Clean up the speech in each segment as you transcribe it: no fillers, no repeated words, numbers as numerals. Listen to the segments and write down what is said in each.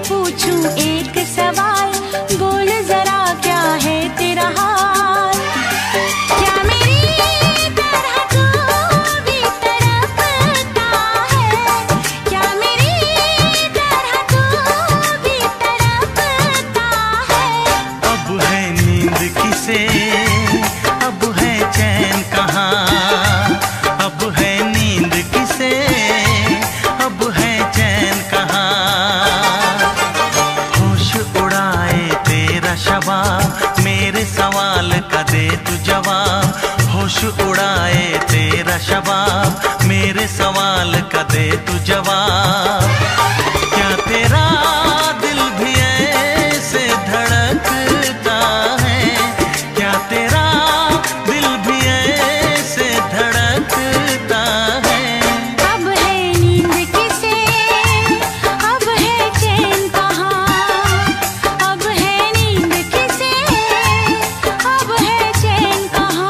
पूछूं एक सवाल, बोल जरा क्या है तेरा हाल। क्या मेरी तरह तू भी तड़पता है, क्या मेरी तरह तू भी तड़पता है। अब है नींद किसे, अब है चैन कहाँ, अब है नींद किसे, अब है चैन कहाँ। होश उड़ाए तेरा शबाब, मेरे सवाल का दे तू जवाब। होश उड़ाए तेरा शबाब, मेरे सवाल का दे तू जवाब। क्या तेरा दिल भी ऐसे धड़कता है, क्या तेरा दिल भी ऐसे धड़कता है। अब है नींद किसे, अब है चैन कहाँ, अब है नींद किसे, अब है चैन कहाँ।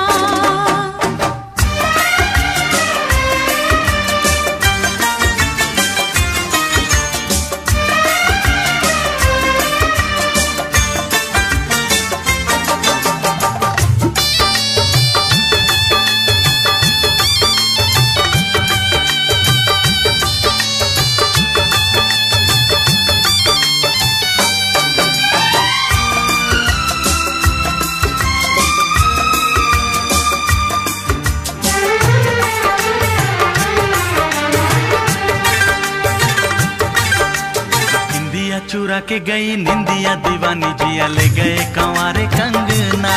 निंदिया चुरा के गई निंदिया दीवानी, जिया ले गए कंवारे कंगना।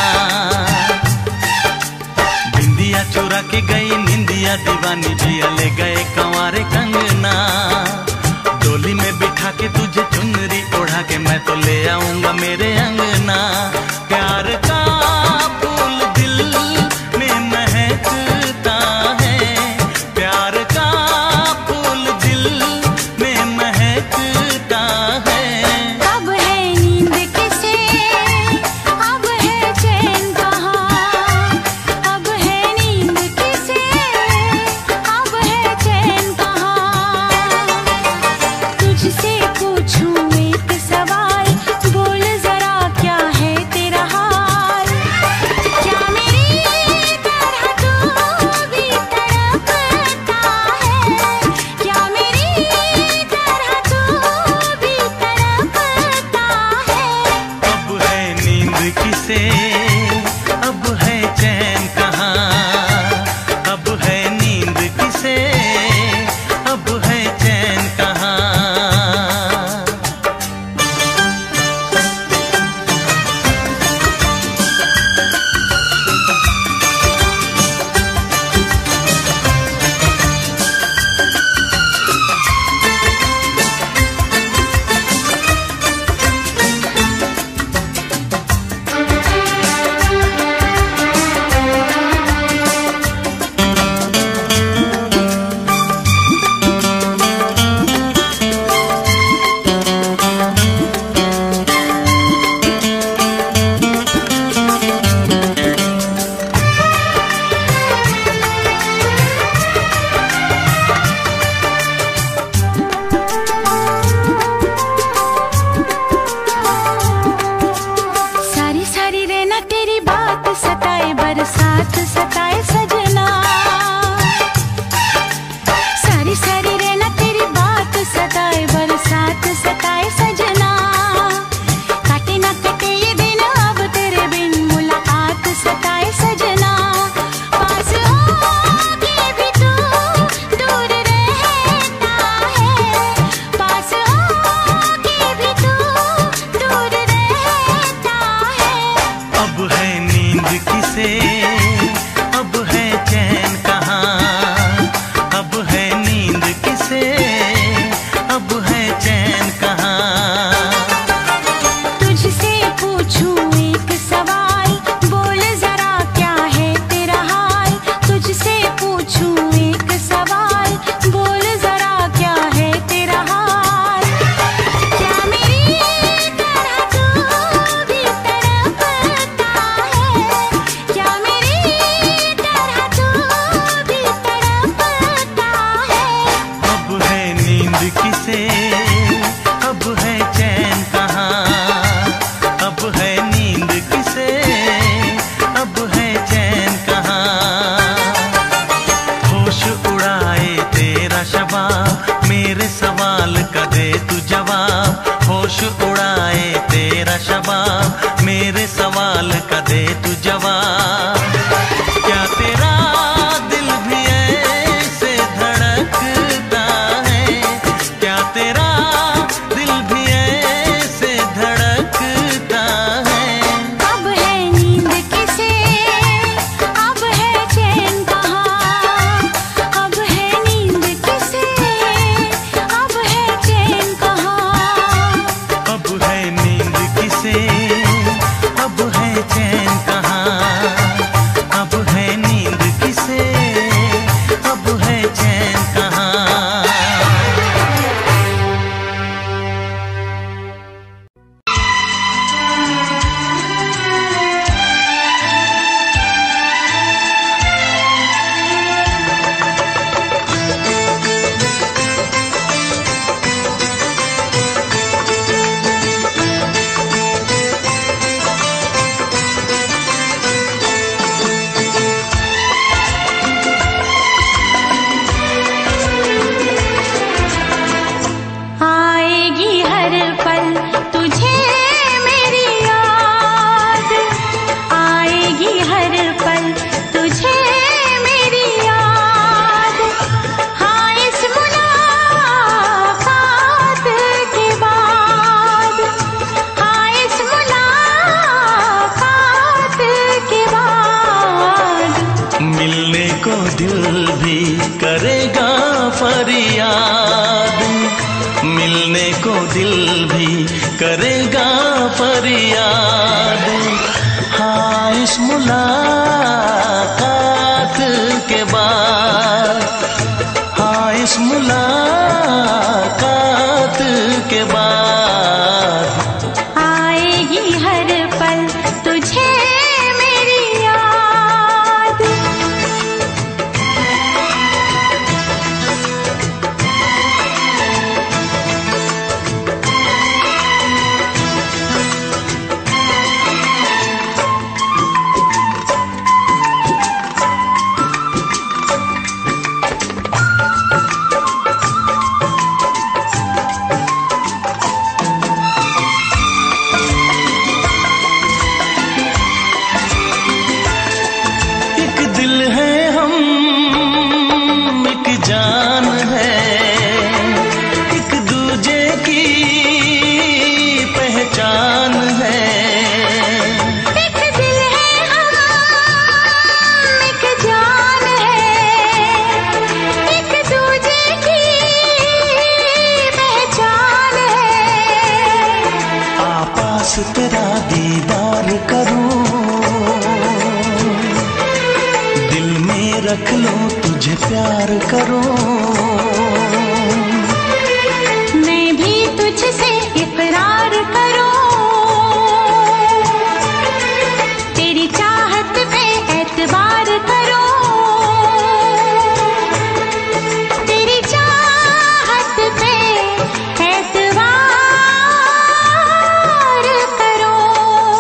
निंदिया चुरा के गई निंदिया दीवानी, जिया ले गए कंवारे कंगना। डोली में बिठा के तुझे चुनरी ओढ़ा के मैं तो ले आऊंगा मेरे अंगना। प्यार का फूल दिल में महकता है, प्यार का फूल दिल में महकता है। अब है नींद किसे, अब है चैन कहाँ, अब है नींद किसे, अब है चैन कहाँ। तुझसे पूछूं एक सवाल, बोल जरा क्या है तेरा हाल। क्या मेरी तरह तू भी तड़पता है, क्या मेरी तरह तू भी तड़पता है। अब है नींद किसे, अब है चैन कहाँ, अब है नींद किसे, अब है चैन कहाँ। मेरे सवाल का दे तू जवाब। क्या तेरा दिल भी ऐसे धड़कता है? क्या तेरा दिल भी ऐसे धड़कता है? अब है नींद किसे, अब है चैन कहाँ? अब है नींद किसे, अब है चैन कहाँ? अब है नींद किसे, अब है चैन कहाँ? अब है नींद किसे, अब है चैन कहाँ? आएगी हर पल तुझे मेरी याद, आएगी हर पल तुझे मेरी याद। हाँ इस मुलाकात के बाद, हाँ इस मुलाकात के बाद मिलने को दिल भी करेगा फरियाद, मिलने को दिल भी करेगा फरियाद। हाँ इस मुलाकात के बाद, हाँ इस मुलाकात के बाद आएगी हर पल तुझे मेरी याद। एक दिल है हम, एक जान है, एक दूजे की पहचान है। एक दिल है हम, एक जान है, एक दूजे की पहचान है। आपास तेरा दीदार करूं, दिल में रख लो तुझे प्यार करूं। मैं भी तुझसे इकरार करूं, तेरी चाहत पे एतबार करूं, तेरी चाहत पे एतबार करूं।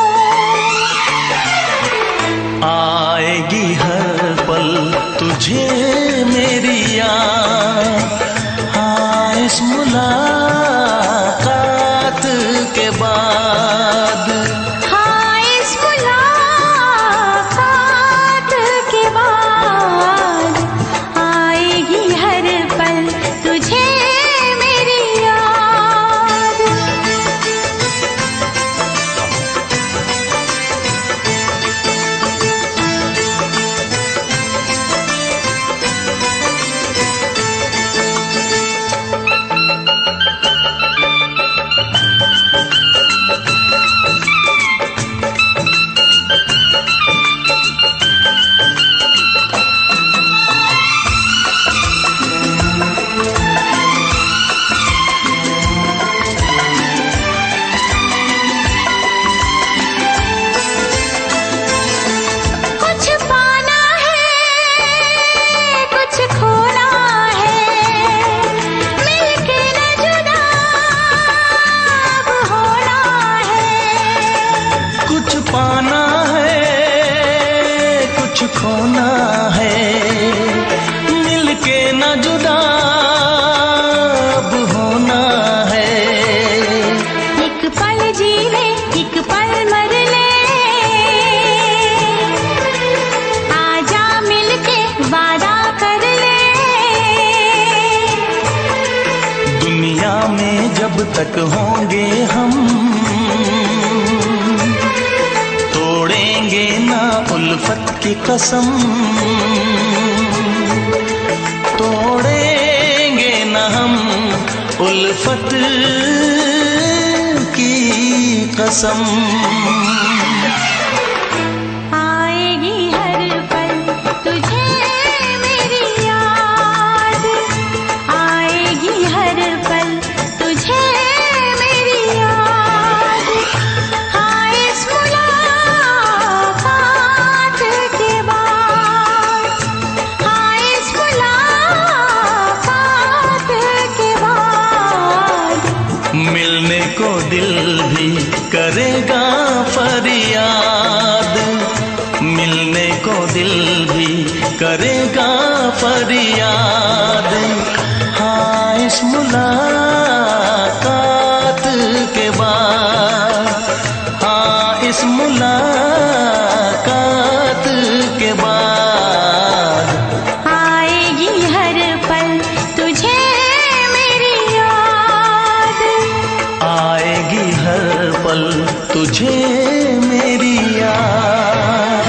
आएगी हर पल तुझे मेरी याद। हाँ इस मुलाकात के बाद हाँ इस मुलाकात के बाद आएगी हर पल तुझे मेरी याद। एक पल जी ले, एक पल मर ले, तक होंगे हम, तोड़ेंगे ना उल्फत की कसम, तोड़ेंगे ना हम उल्फत की कसम। आएगी हर पल तुझे मेरी याद, आएगी हर पल तुझे मेरी याद। हाँ इस मुलाकात के बाद, हाँ इस मुलाकात के बाद मिलने को दिल भी करेगा फरियाद, मिलने को दिल भी करेगा फरियाद। हाँ इस मुलाकात के बाद, हाँ इस मुलाकात के बाद आएगी हर पल तुझे मेरी याद, आएगी हर पल तुझे मेरी याद।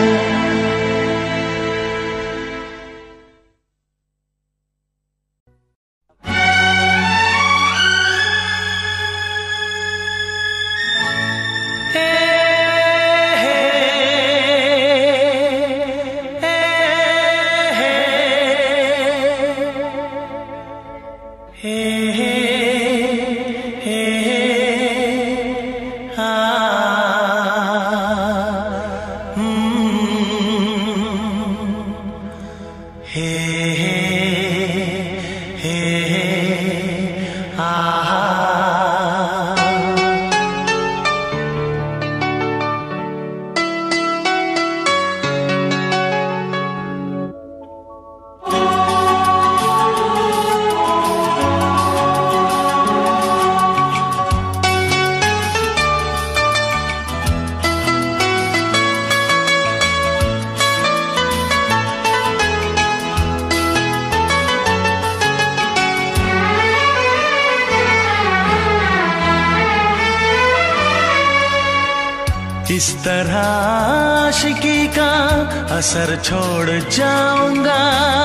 इस तरह आशिकी का असर छोड़ जाऊंगा,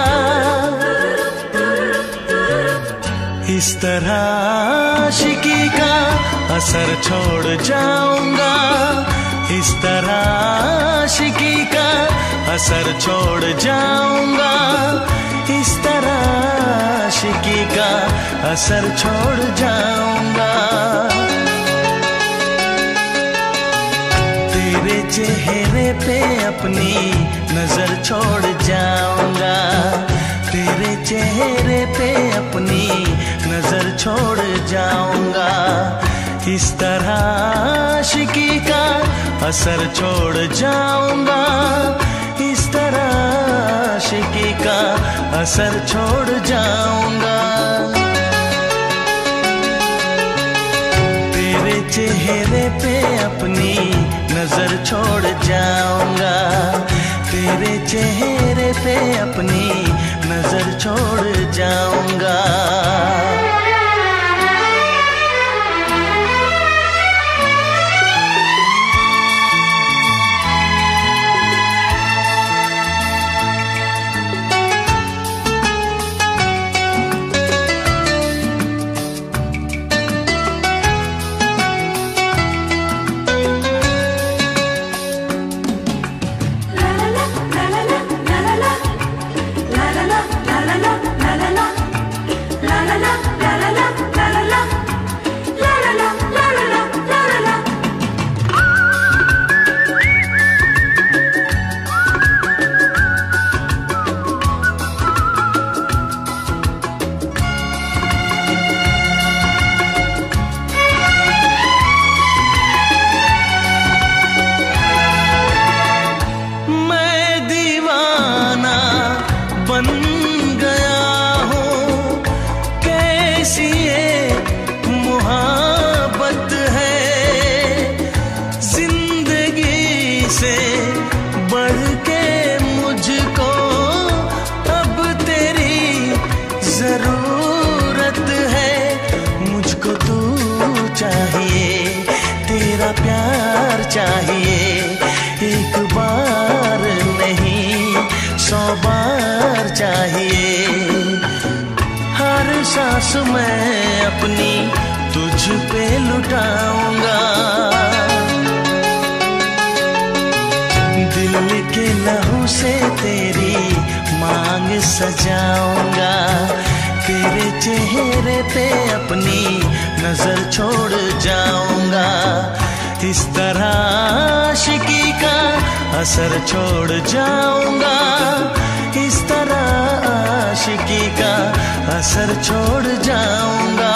इस तरह आशिकी का असर छोड़ जाऊंगा, इस तरह आशिकी का असर छोड़ जाऊंगा, इस तरह आशिकी का असर छोड़ जाऊंगा। तेरे चेहरे पे अपनी नजर छोड़ जाऊंगा, तेरे चेहरे पे अपनी नजर छोड़ जाऊंगा। इस तरह आशिकी का असर छोड़ जाऊंगा, इस तरह आशिकी का असर छोड़ जाऊंगा। तेरे चेहरे पे अपनी नजर छोड़ जाऊंगा, तेरे चेहरे पे अपनी नजर छोड़ जाऊंगा। la चाहिए, एक बार नहीं 100 बार चाहिए। हर सांस मैं अपनी तुझ पे लुटाऊंगा, दिल के लहू से तेरी मांग सजाऊंगा, तेरे चेहरे पे अपनी नजर छोड़ जाऊंगा। इस तरह आशिकी का असर छोड़ जाऊंगा, इस तरह आशिकी का असर छोड़ जाऊंगा।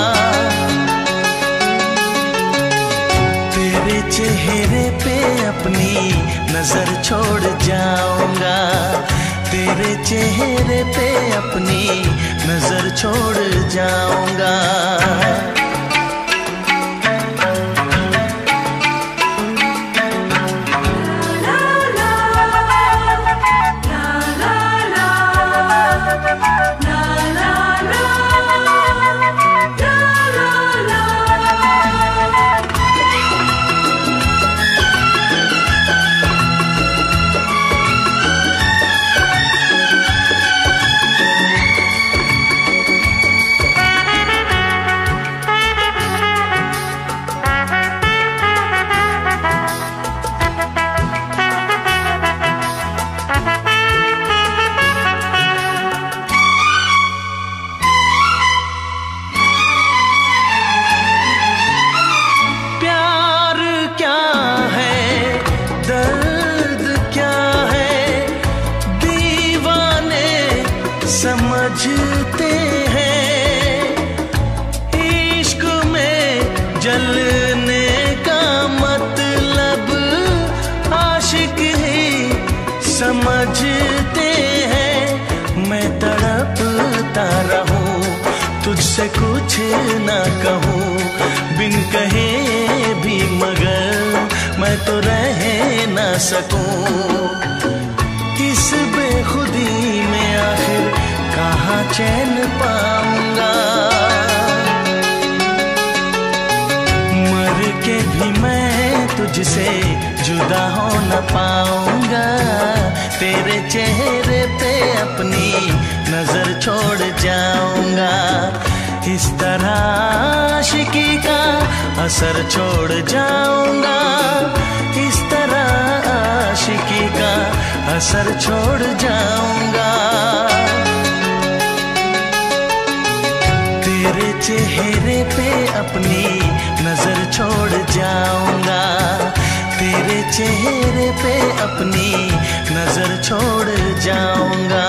तेरे चेहरे पे अपनी नजर छोड़ जाऊंगा, तेरे चेहरे पे अपनी नजर छोड़ जाऊंगा। समझते हैं इश्क में जलने का मतलब, आशिक ही समझते हैं। मैं तड़पता रहूं तुझसे कुछ ना कहूं, बिन कहे भी मगर मैं तो रह ना सकूं। इस बेखुदी में आखिर कहाँ चैन पाऊंगा, मर के भी मैं तुझसे जुदा हो न पाऊंगा। तेरे चेहरे पे अपनी नजर छोड़ जाऊंगा, इस तरह आशिकी का असर छोड़ जाऊंगा, इस तरह आशिकी का असर छोड़ जाऊंगा। तेरे चेहरे पे अपनी नजर छोड़ जाऊंगा, तेरे चेहरे पे अपनी नजर छोड़ जाऊंगा।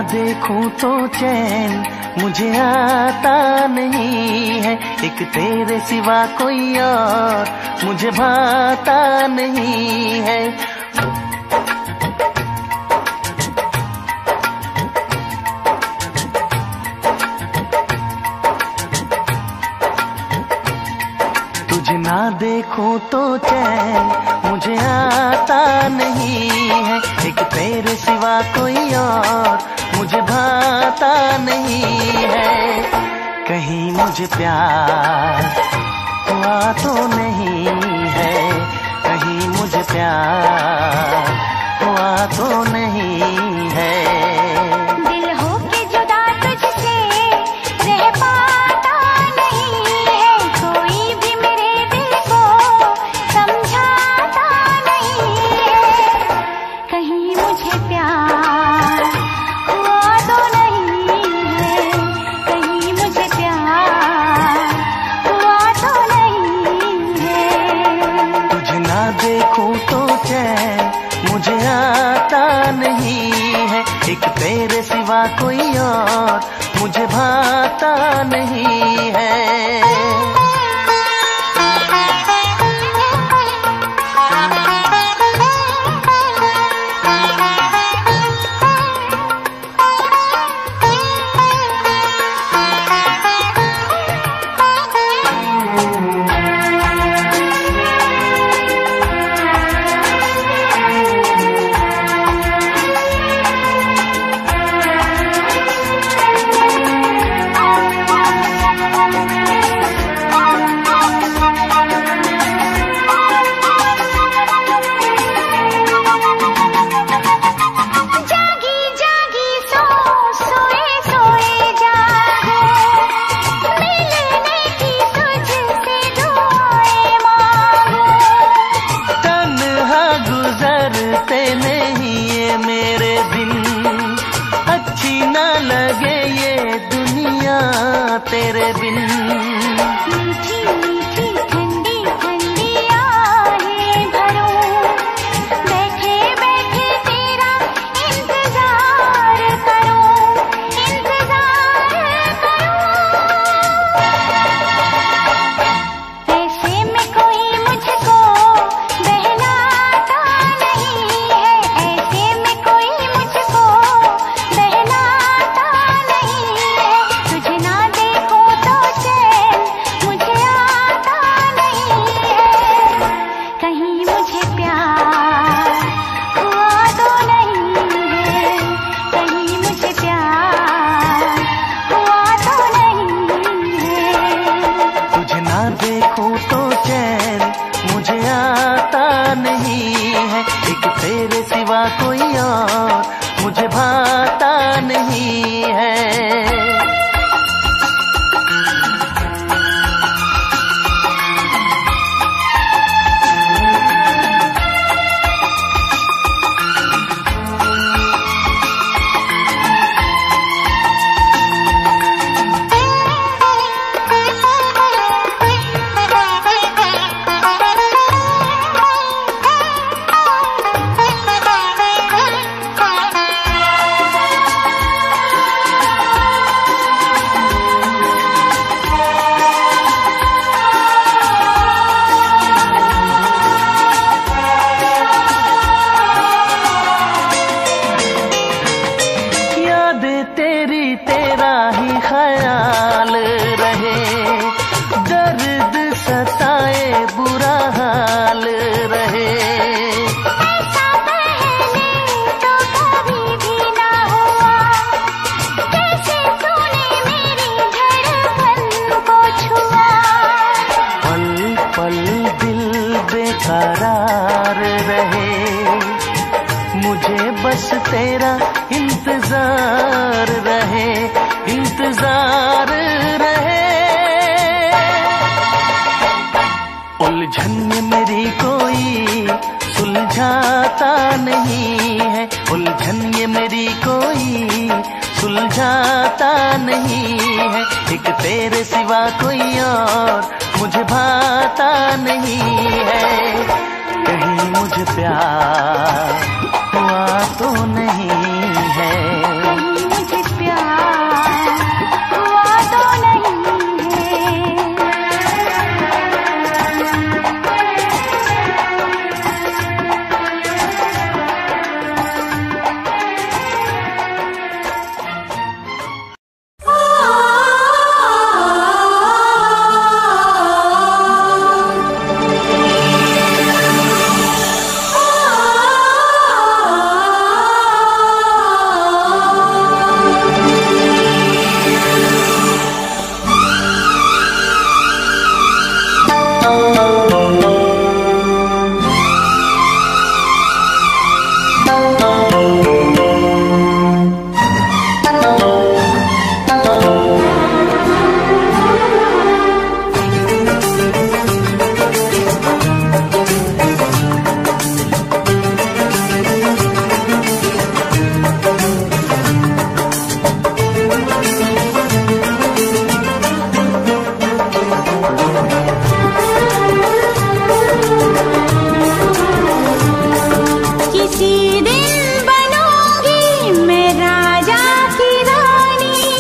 देखूं तो चैन मुझे आता नहीं है, एक तेरे सिवा कोई और मुझे भाता नहीं है। तुझे ना देखूं तो चैन मुझे आता नहीं है, एक तेरे सिवा कोई और मुझे भाता नहीं है। कहीं मुझे प्यार हुआ तो नहीं है, कहीं मुझे प्यार हुआ तो नहीं है। दिल हो के जुदा तुझसे रह पाता नहीं है, कोई भी मेरे दिल को समझाता नहीं है। कहीं मुझे प्यार हुआ तो नहीं है, कहीं मुझे प्यार हुआ तो नहीं है। तुझे ना देखूं तो चैन मुझे आता नहीं है, एक तेरे सिवा कोई और मुझे भाता नहीं है। तेरे बिन मीठी मीठी ठंडी ठंडी आहें भरूं, बैठे बैठे तेरा इंतजार करूं, इंतजार करूं। ऐसे में कोई मुझको बहलाता नहीं है, ऐसे में कोई मुझको बहलाता नहीं है। तुझे ना देखूं तो चैन मुझे आता नहीं है, कहीं मुझे प्यार हुआ तो नहीं है, कहीं मुझे प्यार हुआ तो नहीं है। तुझे ना देखूं तो चैन मुझे आता नहीं है, एक तेरे सिवा कोई और मुझे भाता नहीं है। तेरा ही ख्याल रहे, दर्द सताए बुरा हाल रहे। ऐसा पहले तो कभी भी ना हुआ, कैसे तूने मेरी धड़कन को छुआ। पल पल दिल बेकरार रहे, मुझे बस तेरा इंतजार रहे, इंतजार रहे। उलझन में मेरी कोई सुलझाता नहीं है, उलझन ये मेरी कोई सुलझाता नहीं है। एक तेरे सिवा कोई और मुझे भाता नहीं है। कहीं मुझे प्यार हुआ तो नहीं है, कहीं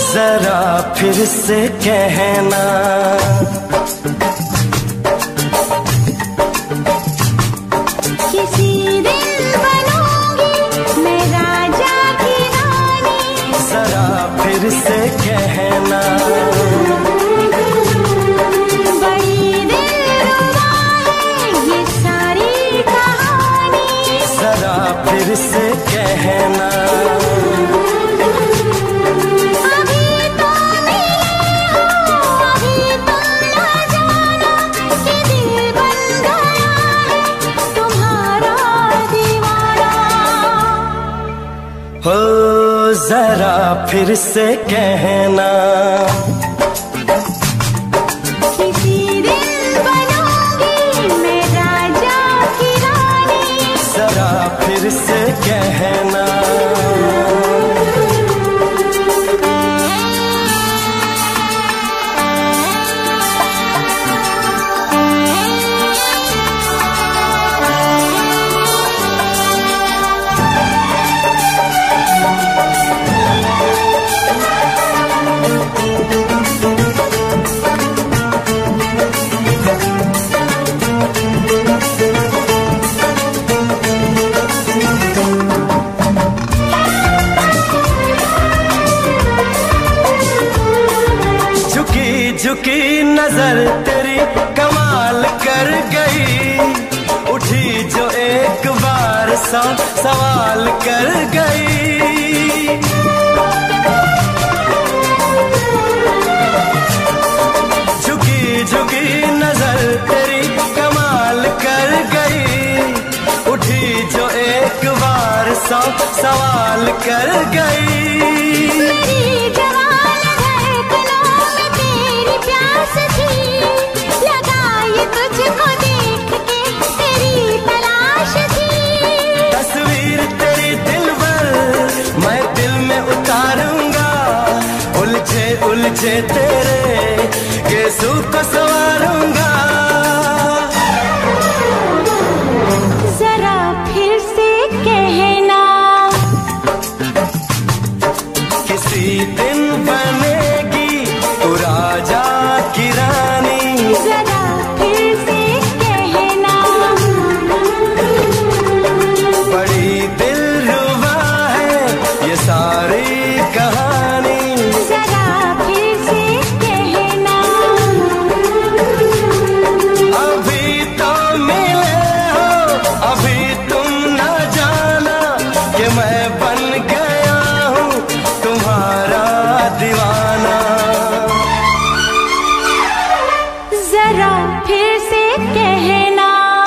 जरा फिर से कहना, किसी दिन बनूंगी मैं राजा की रानी। जरा फिर से कहना, बड़ी दिलरुबा है ये सारी कहानी। जरा फिर से कहना, हो जरा फिर से कहना, किसी दिन बनूंगी मैं राजा की रानी। जरा फिर से कहना, झुकी नजर तेरी कमाल कर गई, उठी जो एक बार सवाल कर गई। झुकी झुकी नजर तेरी कमाल कर गई, उठी जो एक बार सवाल कर गई। मेरी जवान धड़कनों में तेरी प्यास थी, लगाई तुझको देख के तेरी तलाश थी। तस्वीर तेरी दिल भर मैं दिल में उतारूंगा, उलझे उलझे तेरे केसू को संवारूंगा। जरा फिर से कहना, किसी दिन बनेगी तू राजा की रानी। जरा फिर से कहना, बड़ी दिलरुबा है ये सारी कहानी। जरा फिर से कहना, अभी तो मिले हो, अभी तुम न जाना कि मैं बन गया हूँ तुम्हारा दीवाना। जरा फिर से कहना,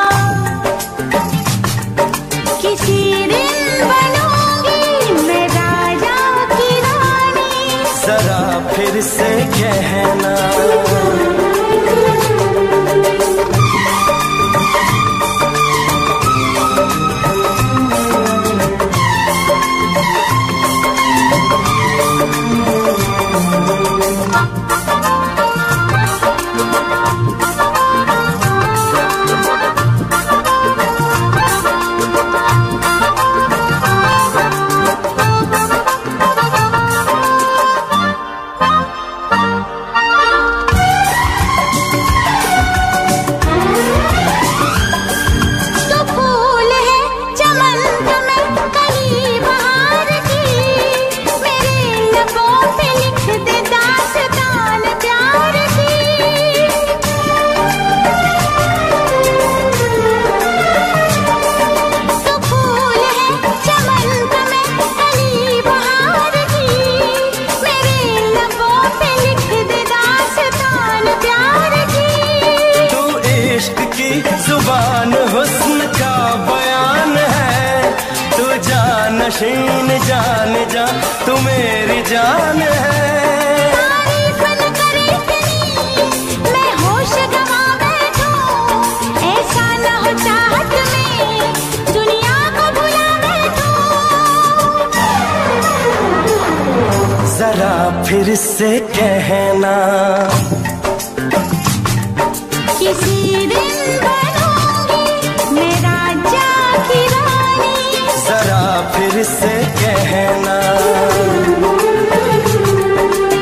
किसी दिन बनूंगी मैं राजा की रानी। जरा फिर से कहना, जुबान हुस्न का बयान है, तू जानशीन जान जा तू मेरी जान है। तारीफ न करे इतनी मैं होश गंवा बैठूं, ऐसा न हो चाहत में दुनिया को भुला बैठूं। जरा फिर से कहना, किसी दिन बनूंगी मैं राजा की रानी। जरा फिर से कहना,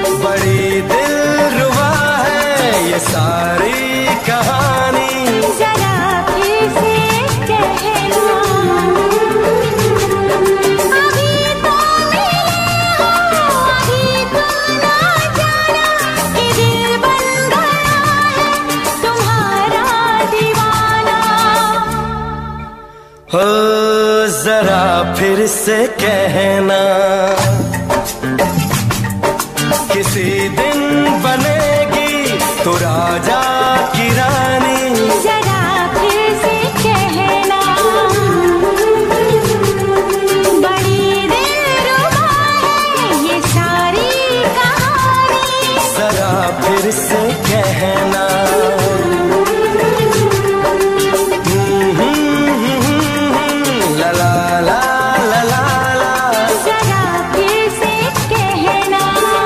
जरा फिर से कहना, किसी दिन बनेगी तो राजा की रानी। जरा फिर से कहना, बड़ी दिलरुबा है ये सारी कहानी। जरा फिर से कहना, ला ला ला ला ला ला। जरा फिर से कहना,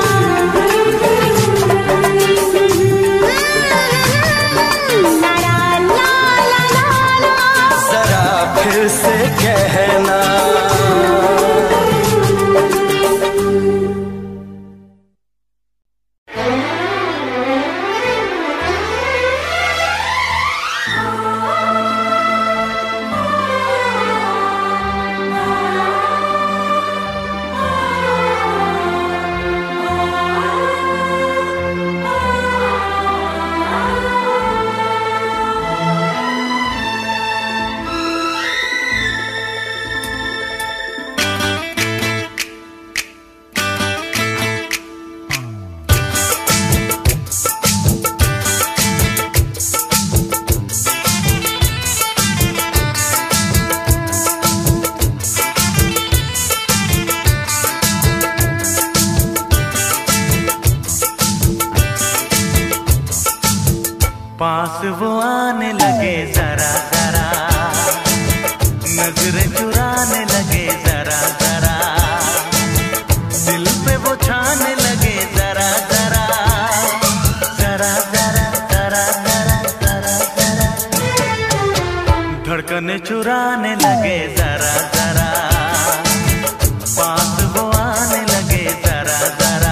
ला ला ला ला ला। जरा फिर से कहना। पास वो आने लगे जरा जरा, नजरें चुराने लगे जरा जरा, दिल पे वो छाने लगे जरा जरा, जरा जरा जरा जरा जरा जरा, धड़कने चुराने लगे जरा जरा, पास वो आने लगे जरा जरा।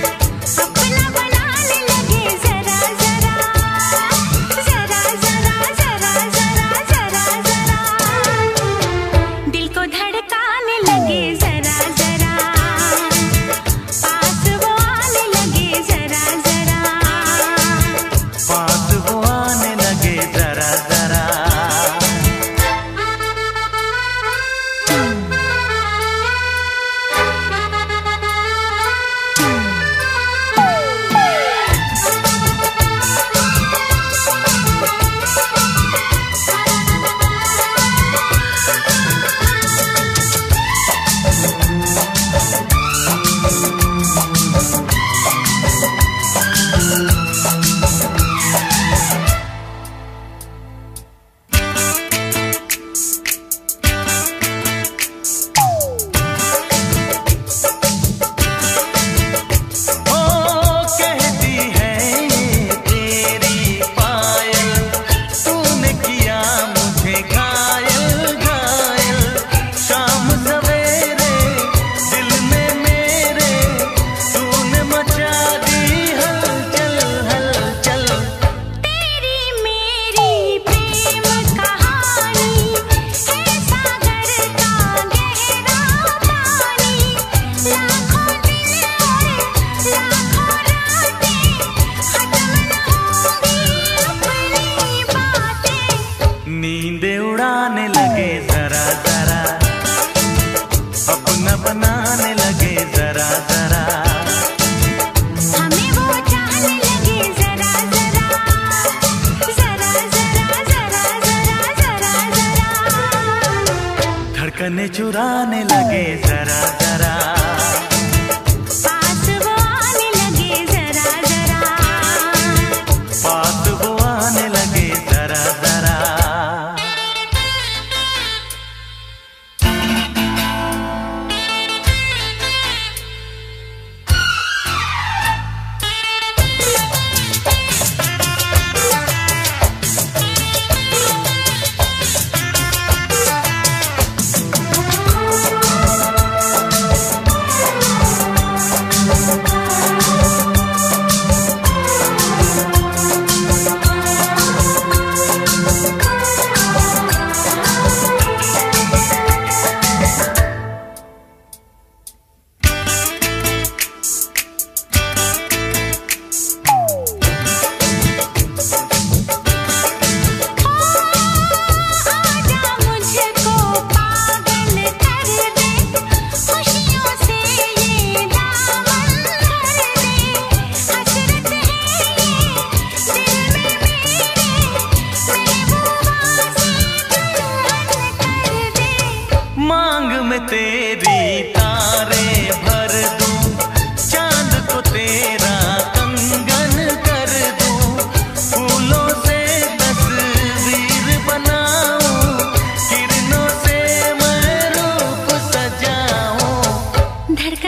जरा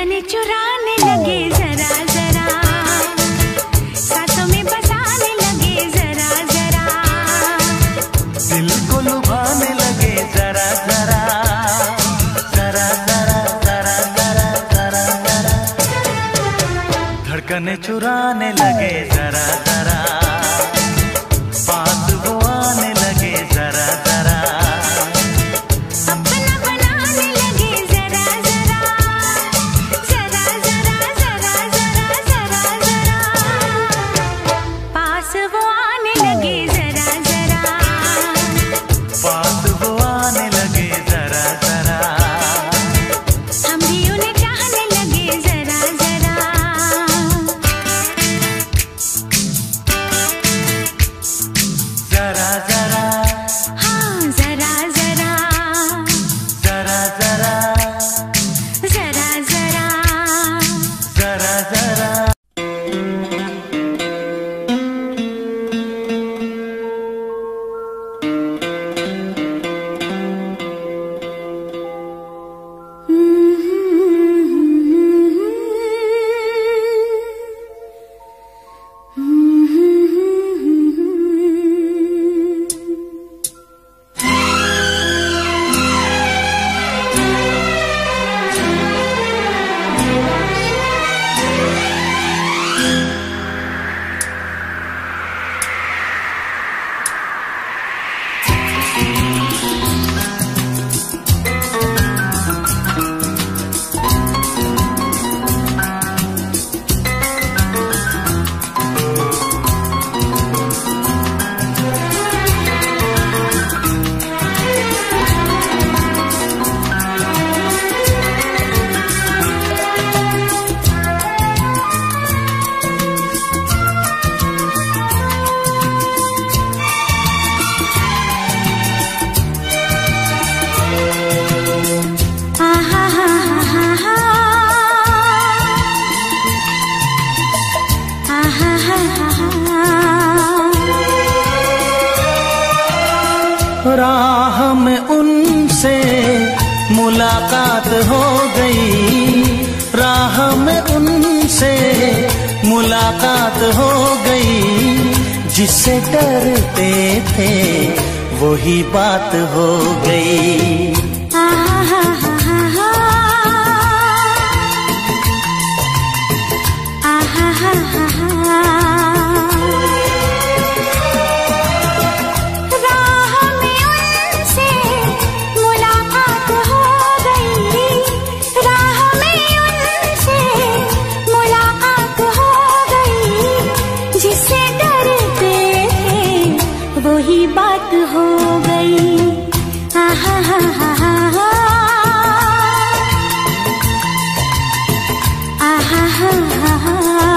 धड़कने चुराने लगे जरा जरा, सांसों में बसाने लगे जरा जरा, दिल को लुभाने लगे जरा जरा, जरा जरा जरा जरा जरा जरा, धड़कने चुराने लगे जरा जरा, पास वो आने लगे जरा जरा, अपना बनाने लगे जरा जरा, जरा जरा जरा जरा जरा जरा, पास वो आने लगे जरा जरा, पास वो आने लगे जरा जरा, हम भी उन्हें चाहने लगे जरा जरा, जरा जरा, हाँ जरा जरा, जरा जरा, जरा जरा, जरा जरा। राह में उनसे मुलाकात हो गई, राह में उनसे मुलाकात हो गई, जिससे डरते थे वही बात हो गई। वही बात हो गई। आहा हा हा हा हा, आहा हा हा हा।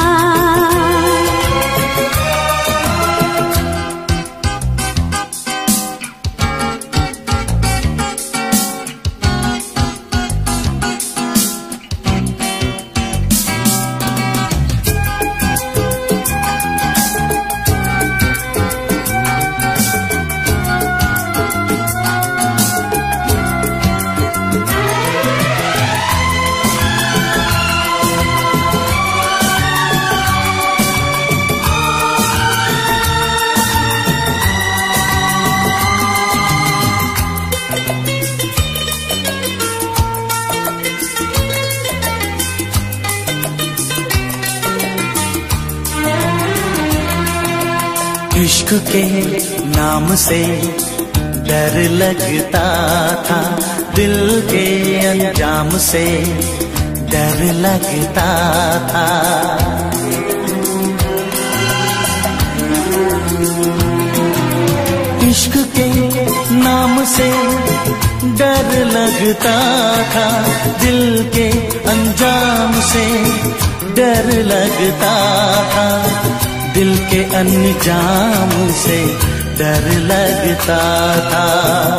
इश्क के नाम से डर लगता था, दिल के अंजाम से डर लगता था। इश्क के नाम से डर लगता था, दिल के अंजाम से डर लगता था, दिल के अंजाम से डर लगता था।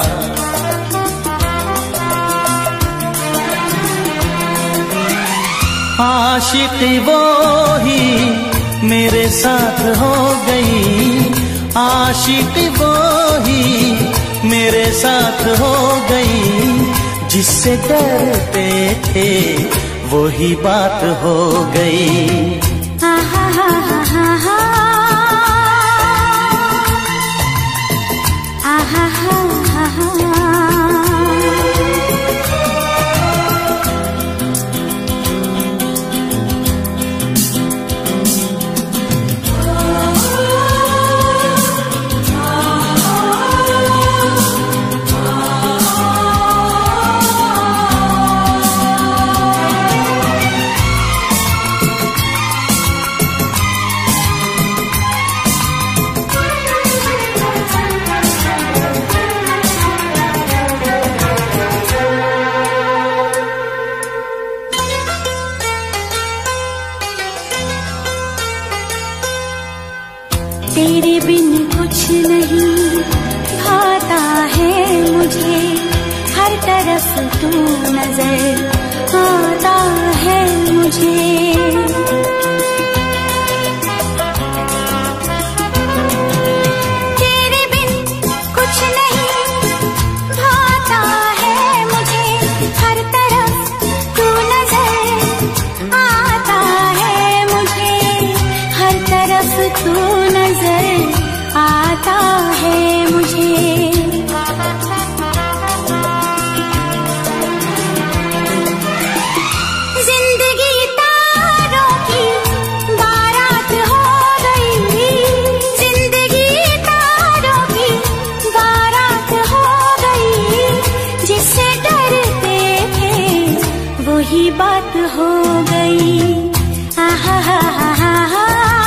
आशिकी वो ही मेरे साथ हो गई, आशिकी वो ही मेरे साथ हो गई, जिससे डरते थे वही बात हो गई। आहा हा हा हा हा आहा हा हा हा। तेरे बिन कुछ नहीं भाता है मुझे, हर तरफ तू नजर आता है मुझे। तेरे बिन कुछ नहीं भाता है मुझे, हर तरफ तू नजर आता है मुझे, हर तरफ तू नजर आता है मुझे। जिंदगी तारों की बारात हो गई, जिंदगी तारों की बारात हो गई। जिससे डरते थे वही बात हो गई। आहा हा हा हा हा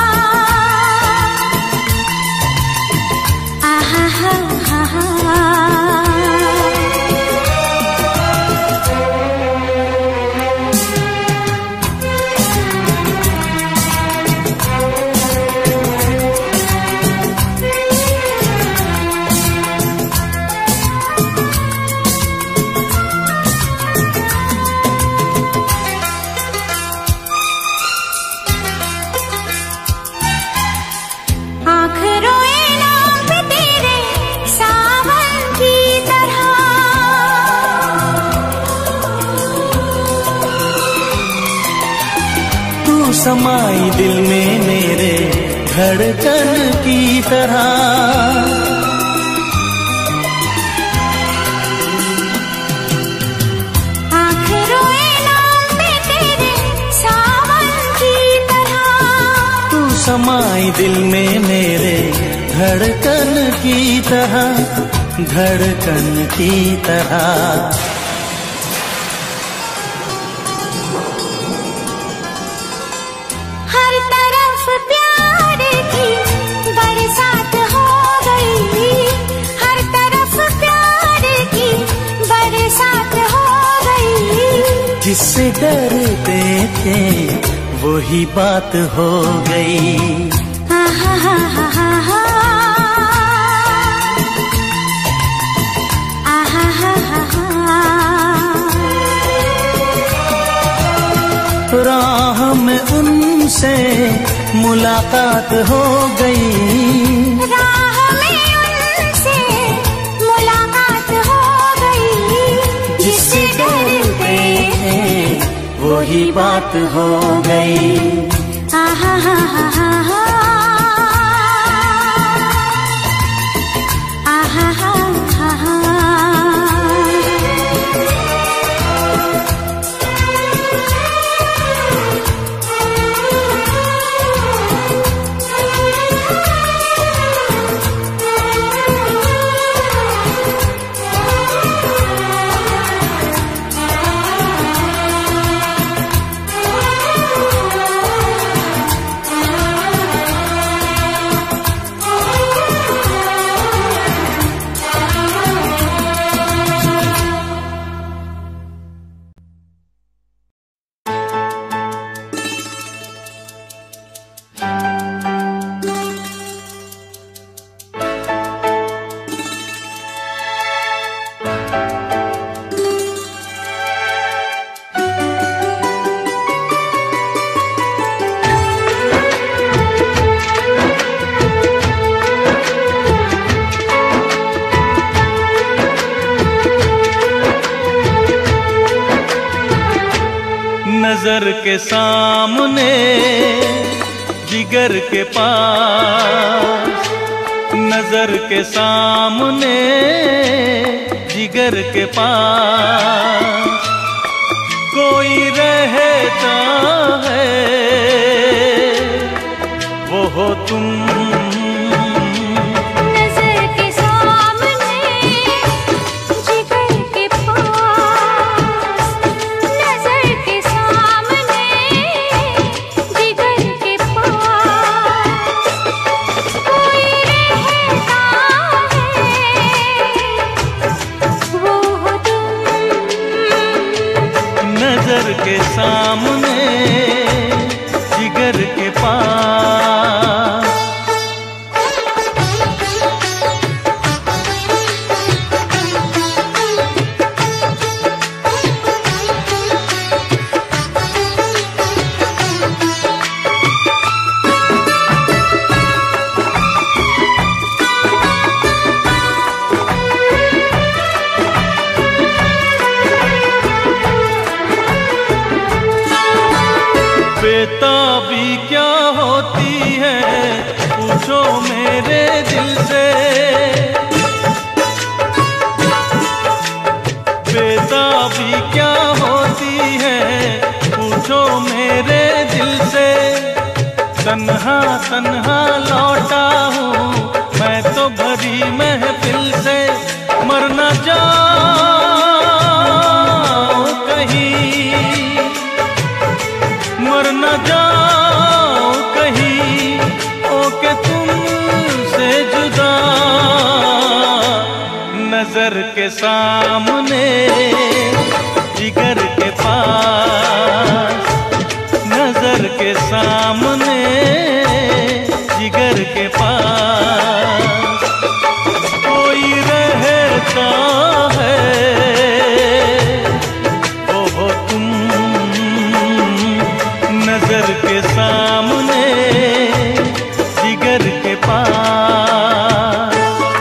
आहा हा हा हा। आँख रोए नाम पे तेरे सावन की तरह, तू समाई दिल में मेरे धड़कन की तरह। आँख रोए नाम पे तेरे सावन की तरह, तू समाई दिल में मेरे धड़कन की तरह, धड़कन की तरह। हर तरफ प्यार की बरसात हो गई, हर तरफ प्यार की बरसात हो गई। जिससे डरते थे वही बात हो गई। आहा हा हा हा हा आहा हा हा हा। राह में उनसे मुलाकात हो गई, राह में उनसे मुलाकात हो गई। जिससे डरते थे वही बात हो गई। आहा हा हा हा हा आहा हा हा हा। नजर के सामने जिगर के पास, नजर के सामने जिगर के पास कोई रहता है, वो हो तुम। नजर के सामने जिगर के पास, नजर के सामने जिगर के पास कोई रहता है, वो हो तुम। नजर के सामने जिगर के पास। बेताबी क्या होती है पूछो मेरे दिल से, बेताबी क्या होती है पूछो मेरे दिल से। तन्हा तन्हा लौटा हूँ मैं तो भरी महफिल से, मर न जाऊं कहीं, मर न जाओ कहीं ओके तुमसे जुदा। नजर के सामने जिगर के पास, नजर के सामने जिगर के पास कोई रहता है, वो हो तुम। नजर के सामने जिगर के पास।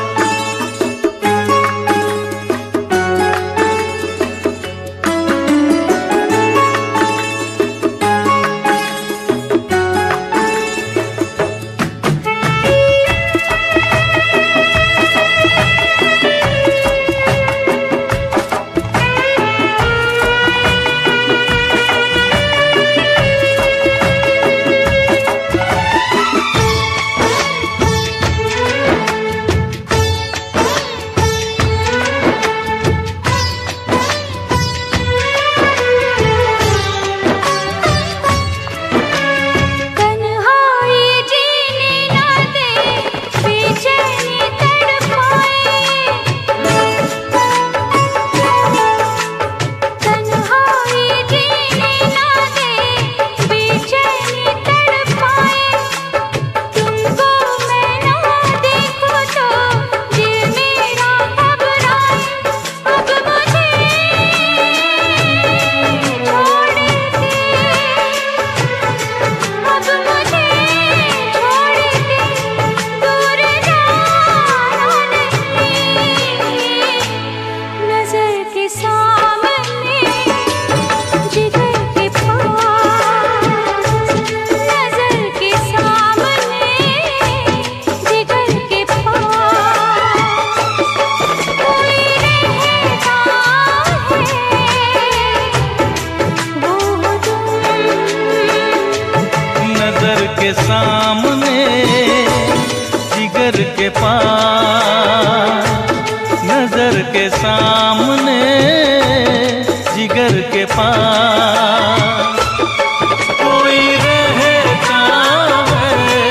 के सामने जिगर के पास, नजर के सामने जिगर के पास कोई रहता है,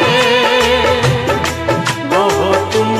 वो हो तुम।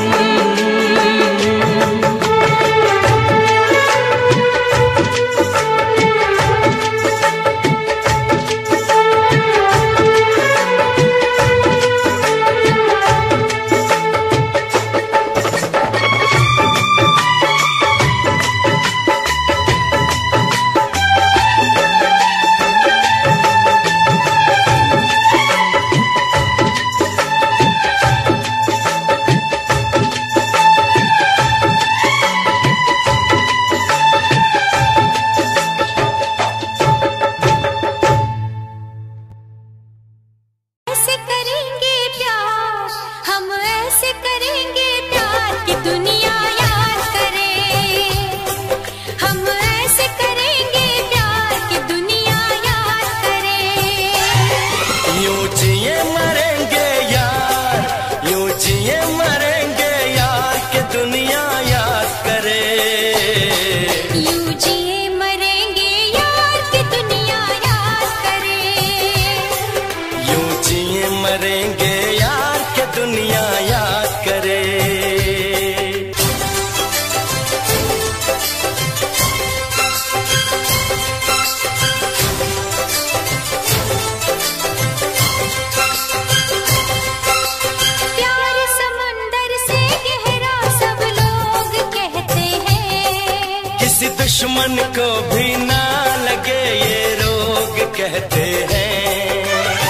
दुश्मन को भी ना लगे ये रोग कहते हैं।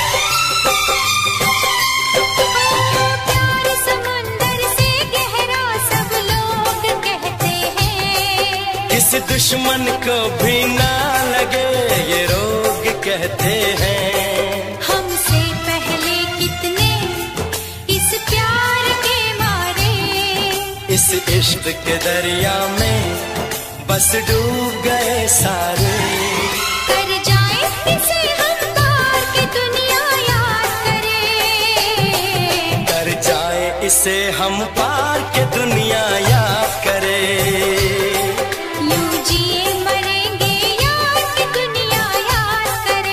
प्यार समुंदर से गहरा सब लोग कहते हैं। किस दुश्मन को भी ना लगे ये रोग कहते हैं। हमसे पहले कितने इस प्यार के मारे, इस इश्क के दरिया में बस डूब गए सारे। कर जाए इसे हम पार के दुनिया याद करे। कर जाए इसे हम पार के दुनिया याद करे। यूं जिए मरेंगे यार के दुनिया याद करे।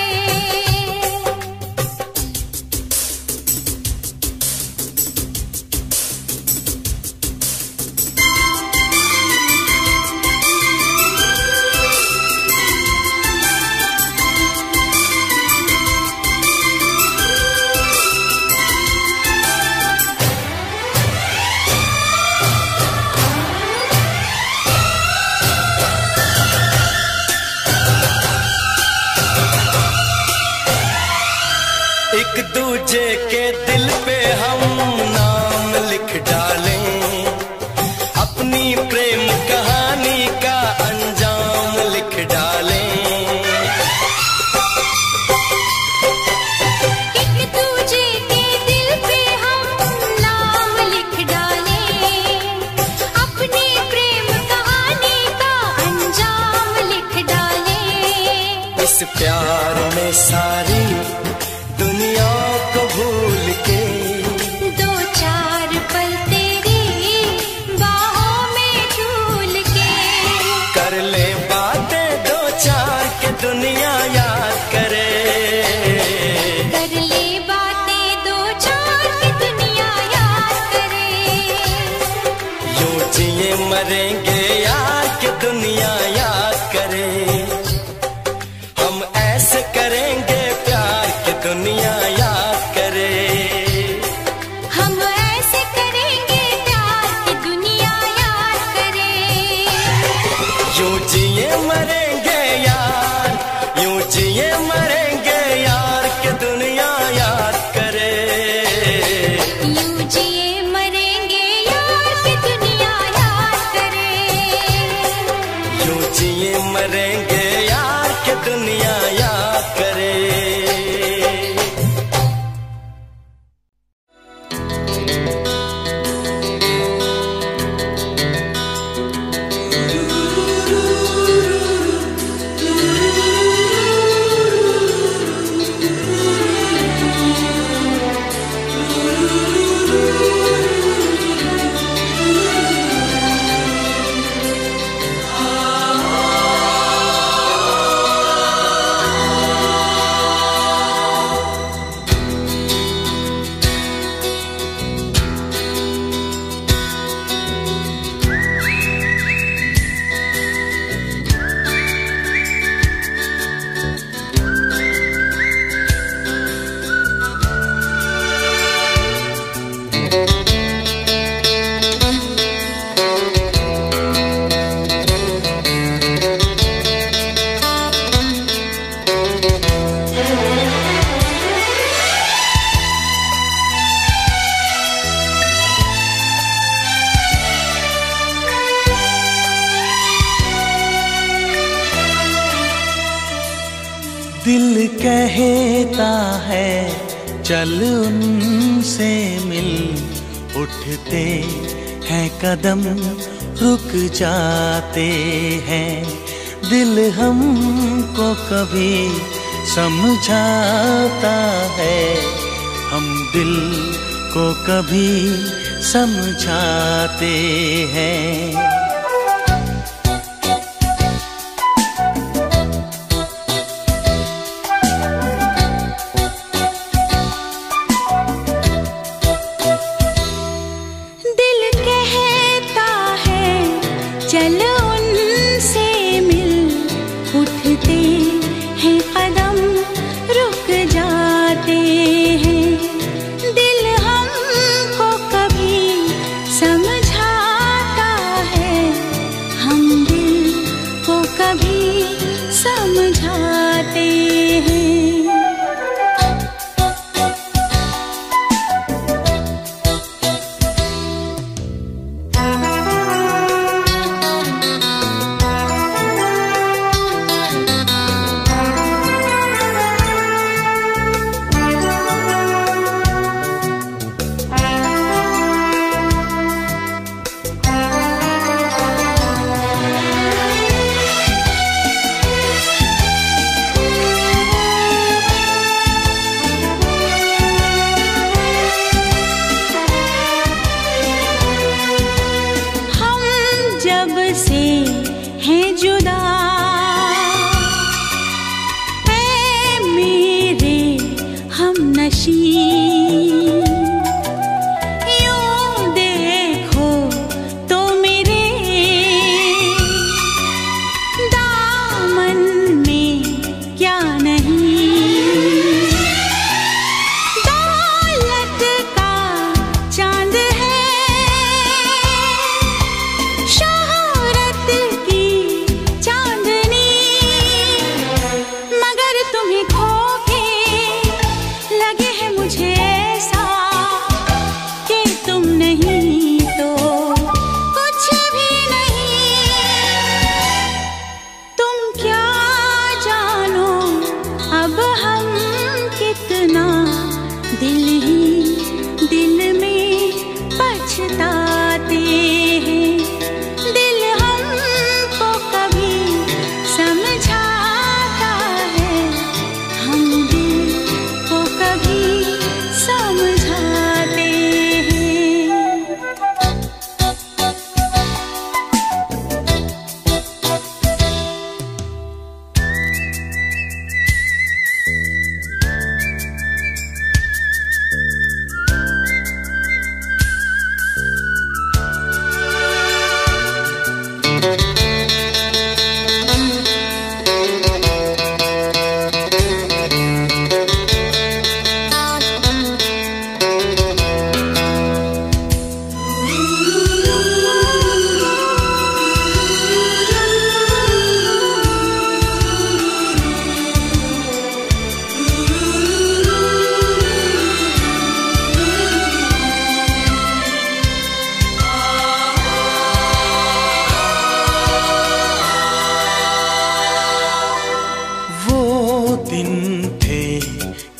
एक दूजे के दिल पे हम नाम लिख डालें, अपनी प्रेम कहानी का अंजाम लिख डालें। एक दूजे के दिल पे हम नाम लिख डालें, अपनी प्रेम कहानी का अंजाम लिख डालें। इस प्यार में सारी दुनिया को भूल के दो चार पल तेरी बाहों में झूल के कर ले बातें दो चार के दुनिया याद करे। कर ले बातें दो चार की दुनिया याद करे। यूं जिए मरेंगे यार के दुनिया याद करे। हम ऐसे करेंगे प्यार के दुनिया याद करे। हम ऐसे करेंगे प्यार की दुनिया याद करे। यूं जिए मरेंगे यार, यूं जिए मरेंगे यार के दुनिया याद करे। यूं जिए मरेंगे यार की दुनिया याद करे। यूं जिए मरेंगे यार के दुनिया याद करे। दिल कहता है चल उनसे मिल, उठते हैं कदम रुक जाते हैं। दिल हमको कभी समझाता है, हम दिल को कभी समझाते हैं।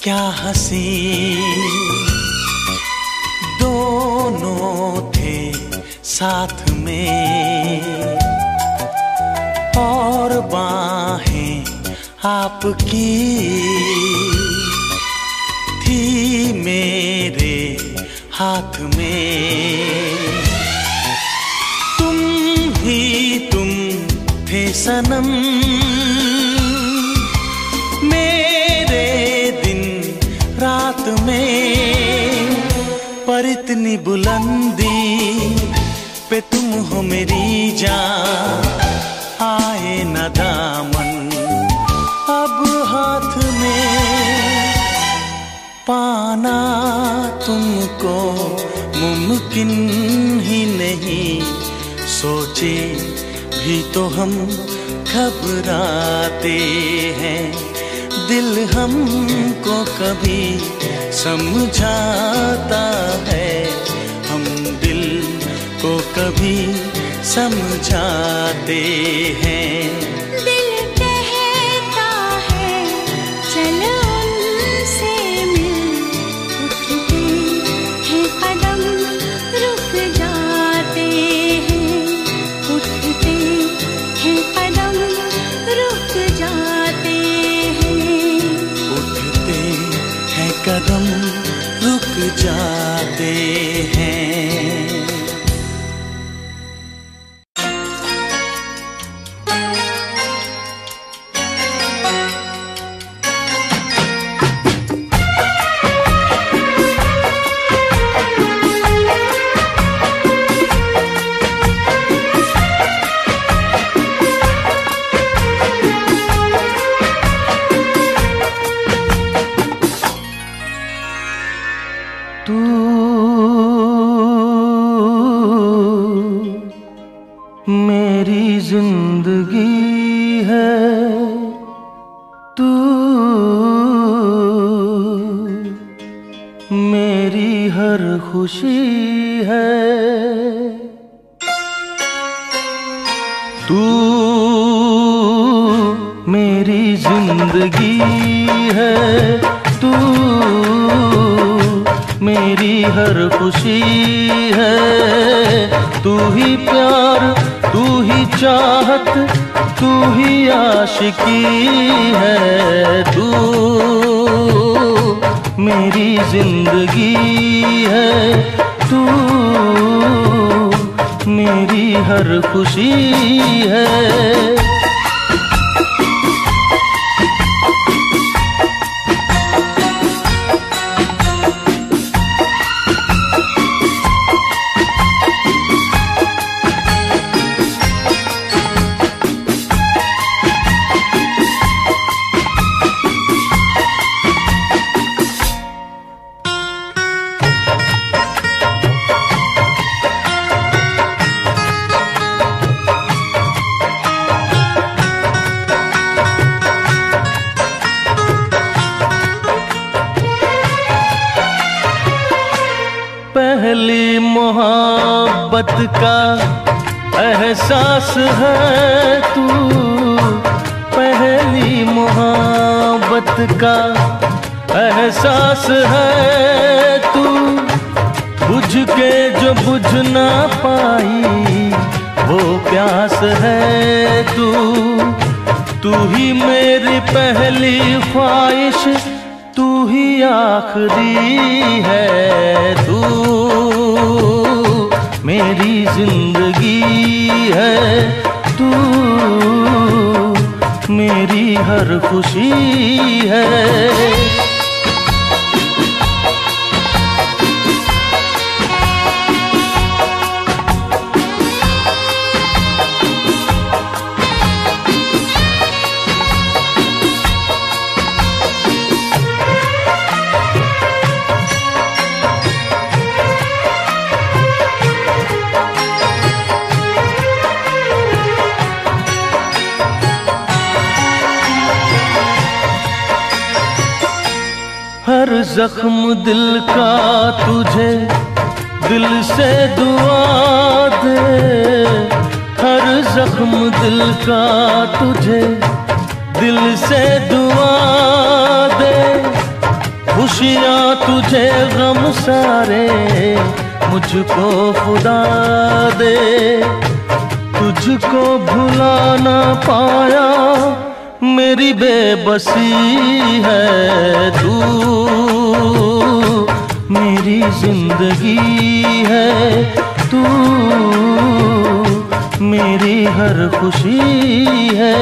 क्या हंसी दोनों थे साथ में, और बाहें आपकी थी मेरे हाथ में। तुम थे सनम मेरे दिन रात में, पर इतनी बुलंदी पे तुम हो मेरी जान, आए न दामन अब हाथ में, पाना तुमको मुमकिन ही नहीं, सोचे भी तो हम घबराते हैं, दिल हमको कभी समझाता है, हम दिल को कभी समझाते हैं। दिल कहता है चलो उनसे मिल, उठते हैं कदम रुक जाते हैं, उठते हैं कदम रुक जाते हैं, उठते हैं कदम रुक जाते हैं। मेरी जिंदगी है तू, मेरी हर खुशी है तू, मेरी जिंदगी है तू, मेरी हर खुशी है, तू ही प्यार तू ही चाहत तू ही आशिकी है, तू मेरी जिंदगी है तू, मेरी हर खुशी है। पहली मोहब्बत का एहसास है तू, पहली मोहब्बत का एहसास है तू, बुझ के जो बुझ ना पाई वो प्यास है तू, तू ही मेरी पहली ख्वाहिश तू ही आखिरी है, तू मेरी जिंदगी है तू, मेरी हर खुशी है। हर जख्म दिल का तुझे दिल से दुआ दे, हर जख्म दिल का तुझे दिल से दुआ दे, खुशियाँ तुझे गम सारे मुझको खुदा दे, तुझको भुला ना पाया मेरी बेबसी है तू, मेरी जिंदगी है तू, मेरी हर खुशी है।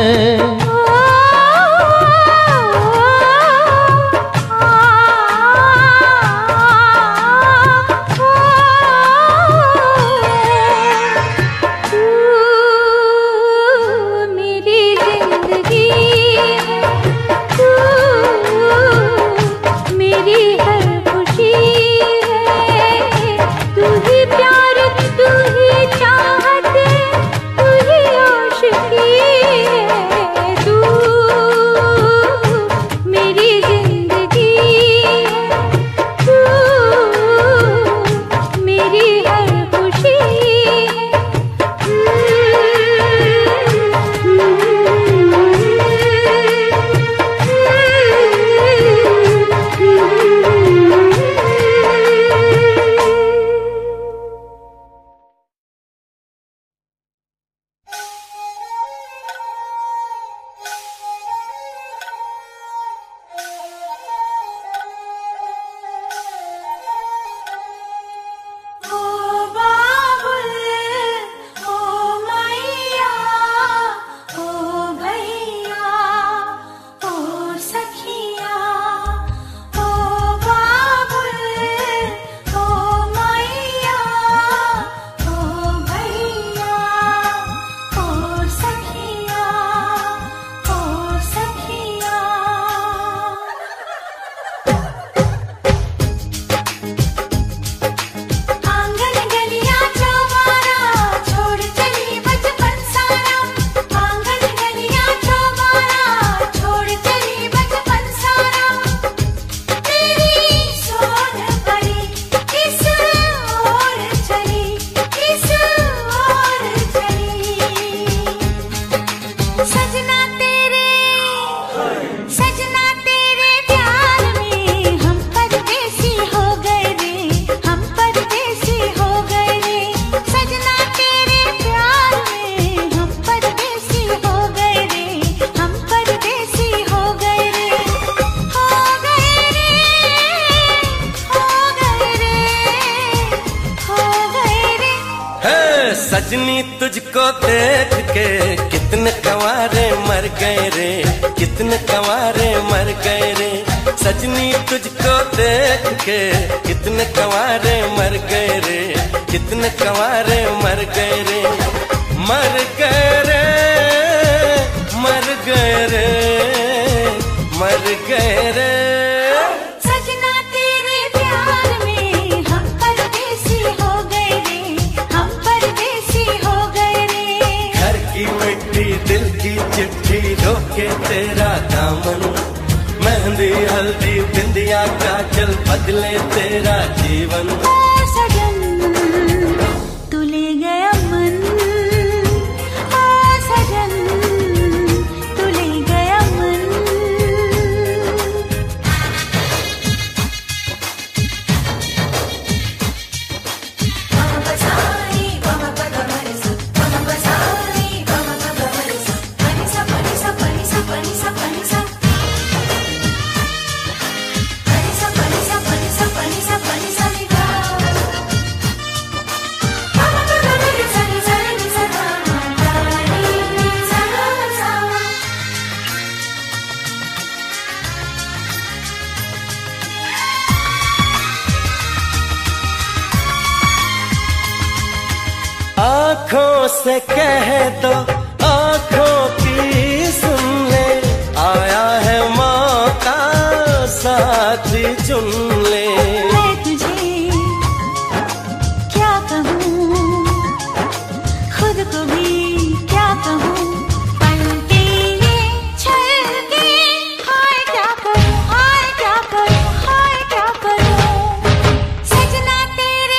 सजनी तुझको देख के कितने कंवारे मर गए रे, कितने कंवारे मर गए रे। सजनी तुझको देख के कितने कंवारे मर गए रे, कितने कंवारे मर गए रे, मर गए रे, मर गए रे, मर गए रे। दिल की चिट्ठी रोके तेरा दामन, मेहंदी हल्दी बिंदिया काजल बदले तेरा जीवन। ओ सजन तू ले गया मन, ओ सजन तू ले गया मन। आँखों से कह दो आँखों की सुन ले, आया है मौका साथी चुन ले। मैं तुझे क्या कहूँ, खुद को भी क्या कहूँ, पलटे ये छल के हाय क्या करूँ, हाय क्या करूँ, हाय क्या करूँ। सजना तेरे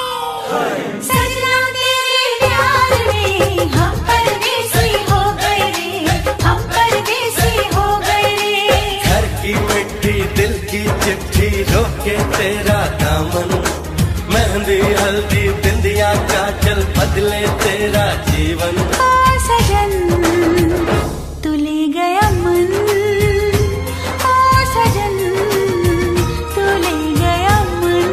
प्यार में हम परदेसी हो गए रे, हम परदेसी हो गए रे। घर की मिट्टी दिल की चिट्ठी रोके तेरा दामन, मेहंदी हल्दी बिंदिया काजल बदले तेरा जीवन। ओ सजन तू ले गया मन, ओ सजन तू ले गया मन।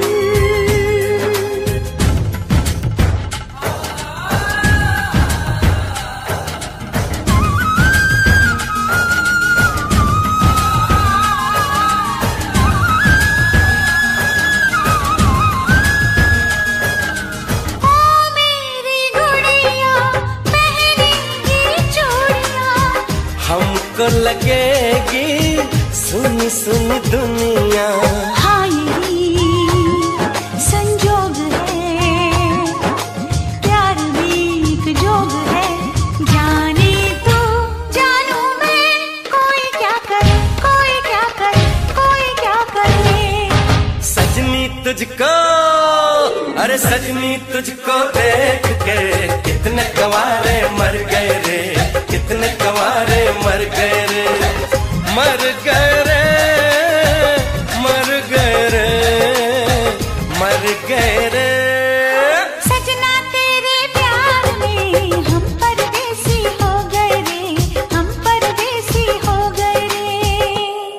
हमको लगेगी सुनी सुनी दुनिया, हाँ यही संजोग है, प्यार भी एक जोग है। जाने तू जानू मैं, कोई क्या करे, कोई क्या करे, कोई क्या करे। सजनी तुझको, अरे सजनी तुझको देख के कितने गंवारे मर गए रे, कितने गंवारे मर गए रे, मर गए रे, मर गए रे, मर गए रे। सजना तेरे प्यार में हम परदेसी हो गए रे, हम परदेसी हो गए रे।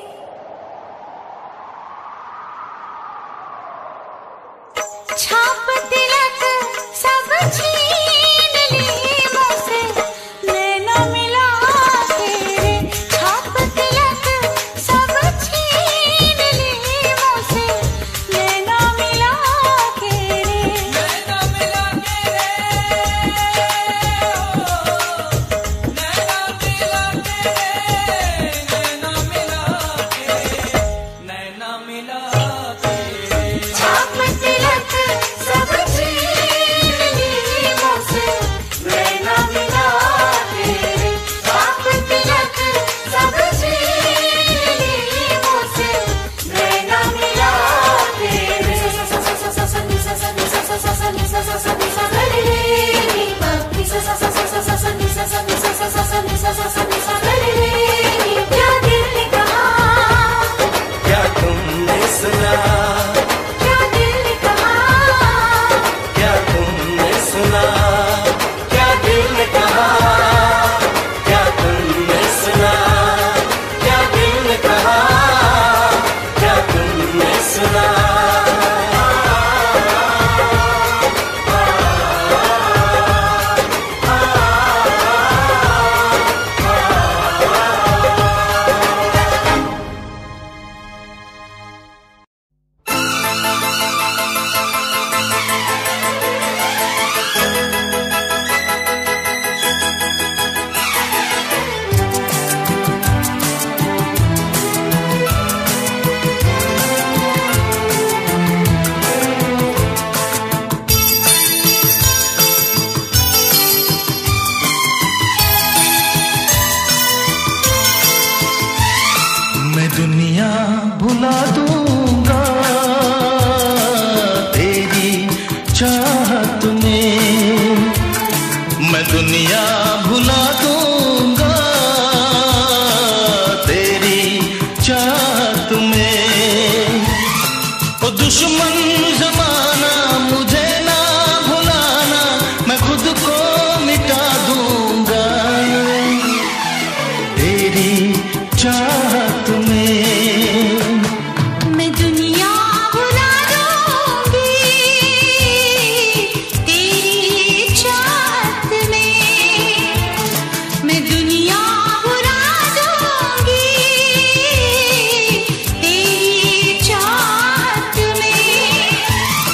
छाप तिलक सब छीन ली मुझसे, नैना मिला के रे। छाप तिलक सब छीन ली मुझसे, नैना मिला के रे। नैना मिला के रे, नैना मिला के रे, नैना मिला के रे, नैना मिला के रे। छाप तिलक सब छीन ली मुझसे, नैना मिला के रे। छाप तिलक सब छीन ली मुझसे, नैना मिला के रे। क्या दिल ने कहा, क्या तुमने सुना, क्या दिल ने कहा, क्या तुमने सुना, क्या दिल ने कहा, क्या तुमने सुना, क्या दिल ने कहा, क्या तुमने सुना। मैं दुनिया भुला दूंगा तेरी चाहत में, मैं दुनिया भुला दूंगा तेरी चाहत में। ओ दुश्मन जमाना मुझे ना भुलाना, मैं खुद को मिटा दूंगा तेरी चाहत में। मैं दुनिया भुला दूंगी तेरी चाहत में, मैं दुनिया भुला दूंगी तेरी चाहत में।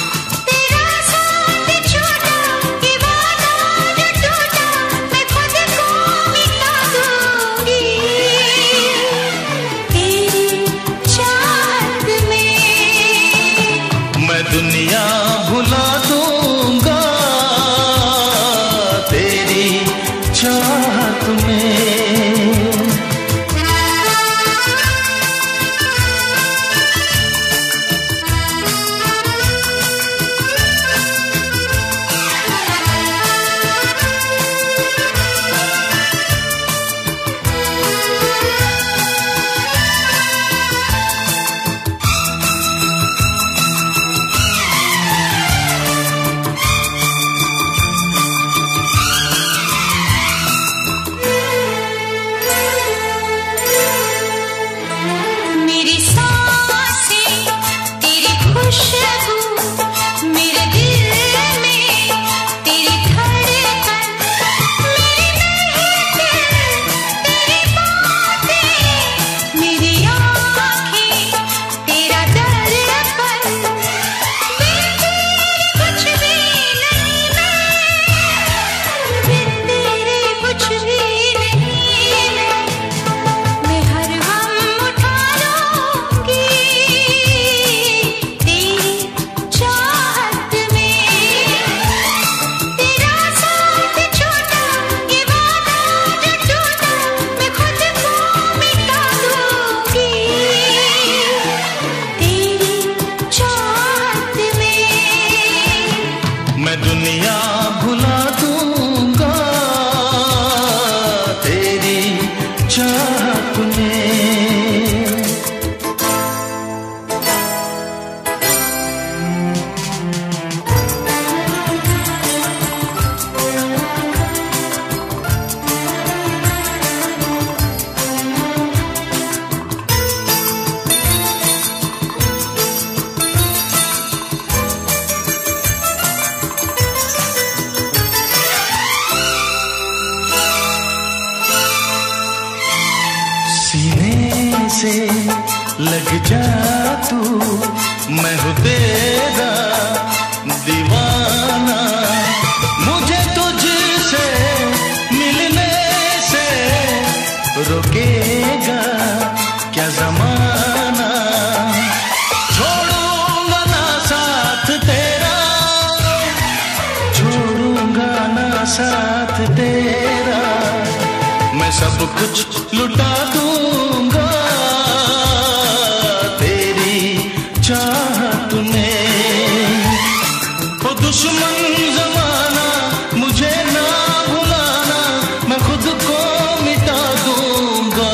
चाहत में। ओ दुश्मन जमाना मुझे ना भुलाना, मैं खुद को मिटा दूंगा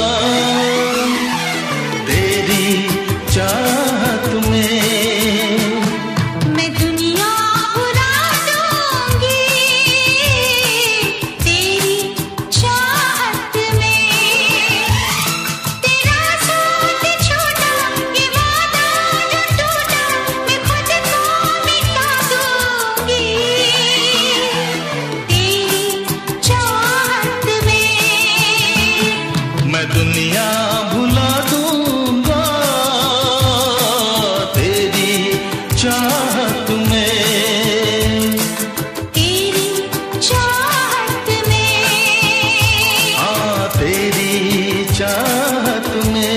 तेरी चाहत में। मैं दुनिया भुला दूंगी तेरी चाहत में। तेरा साथ छोड़ा ये वादा जो टूटा, मैं खुद को मिटा दूंगी तेरी चाहत में। मैं दुनिया भुला दूंगा तेरी चाहत में। तेरी चाहत में। हाँ तेरी चाहत में।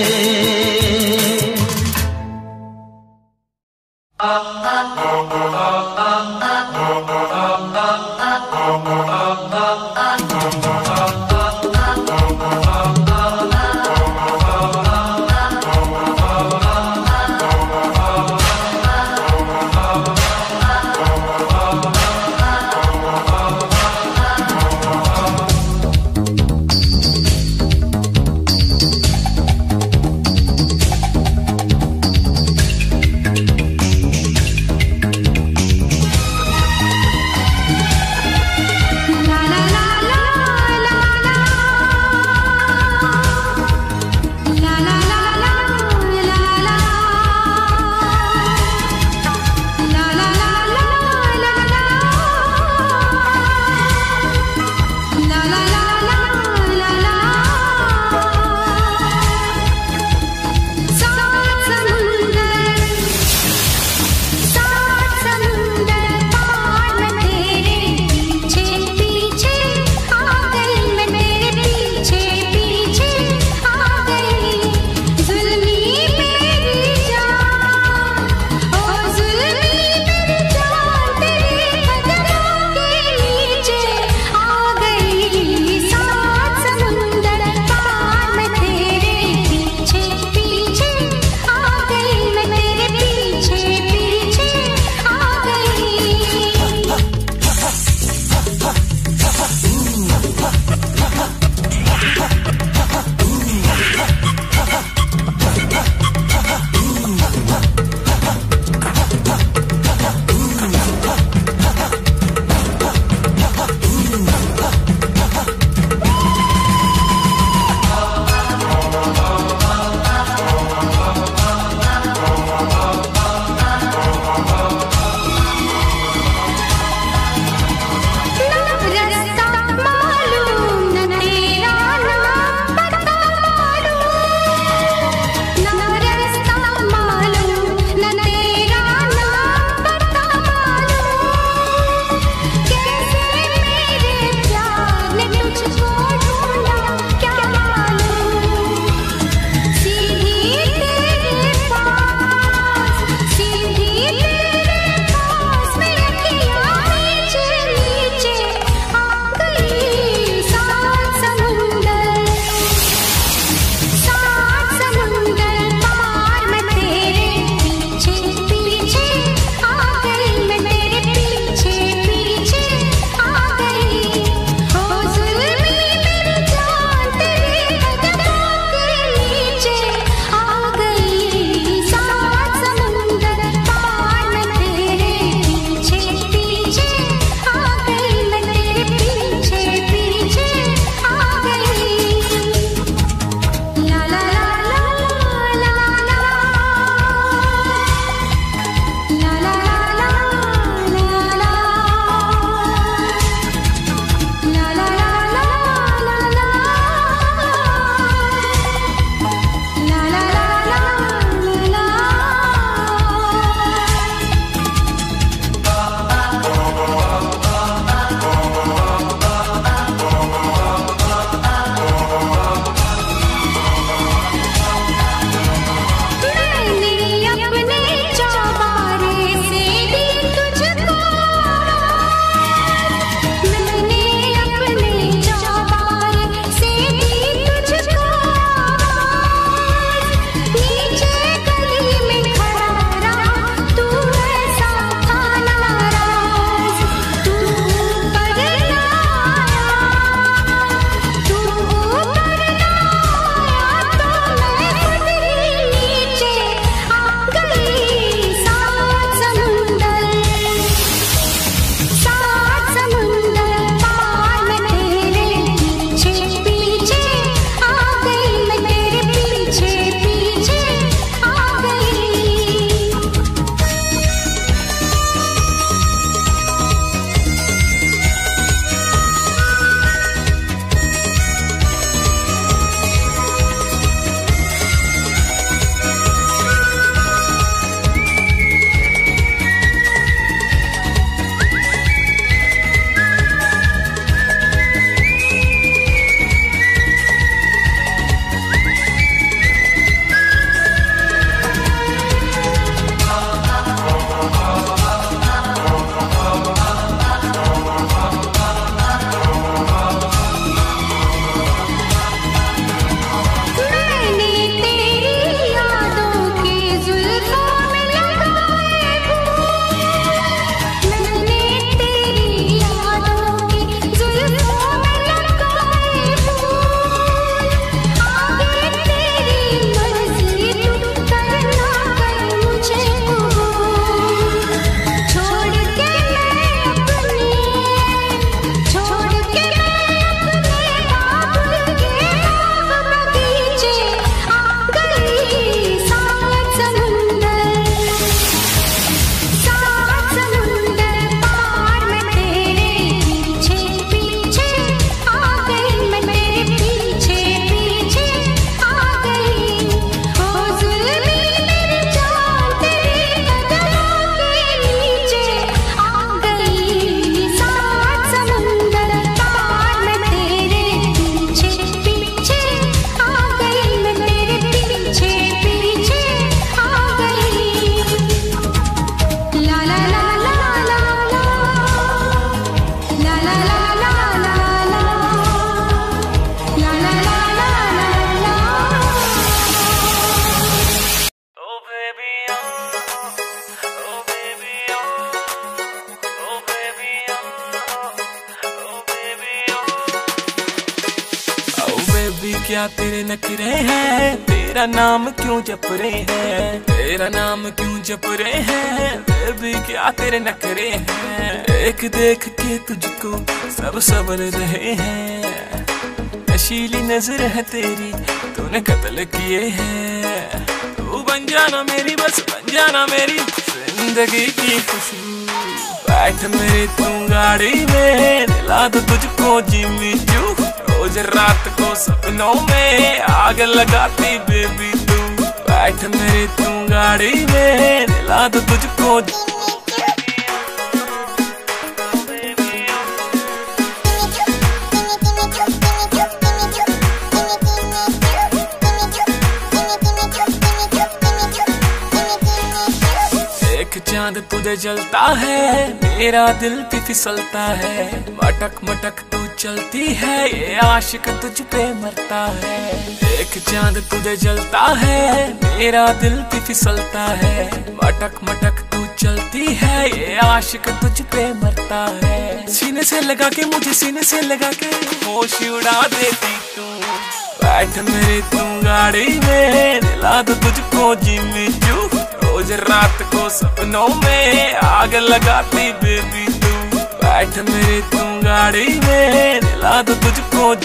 क्या तेरे नखरे हैं, तेरा नाम क्यों जप रहे हैं, तेरा नाम क्यों जप रहे हैं, बेबी क्या तेरे नखरे हैं। एक देख के तुझको सब सबर रहे हैं, नशीली नजर है तेरी तूने कत्ल किए हैं। तू बन जाना मेरी, बस बन जाना मेरी जिंदगी की खुशबू। बैठ मेरी तू गाड़ी में, दिला दो तुझको जिमी चू। रोज रात को सपनों में आग लगाती बेबी तू। बैठ मेरी तू गाड़ी में, दिला दो तुझको। चांद तुझे जलता है, मेरा दिल भी फिसलता है। मटक मटक तू चलती है, ये आशिक तुझ पे मरता है। एक चांद तुझे जलता है, मेरा दिल भी फिसलता है। मटक मटक तू चलती है, ये आशिक तुझ पे मरता है। सीने से लगा के मुझे, सीने से लगा के होश उड़ा देती तू। बैठ मेरी तू गाड़ी में, दिला दो तुझको जिमी चू। रोज रात को सपनों में आग लगाती बेबी तू। बैठ मेरी तू गाड़ी में, दिला दो तुझको।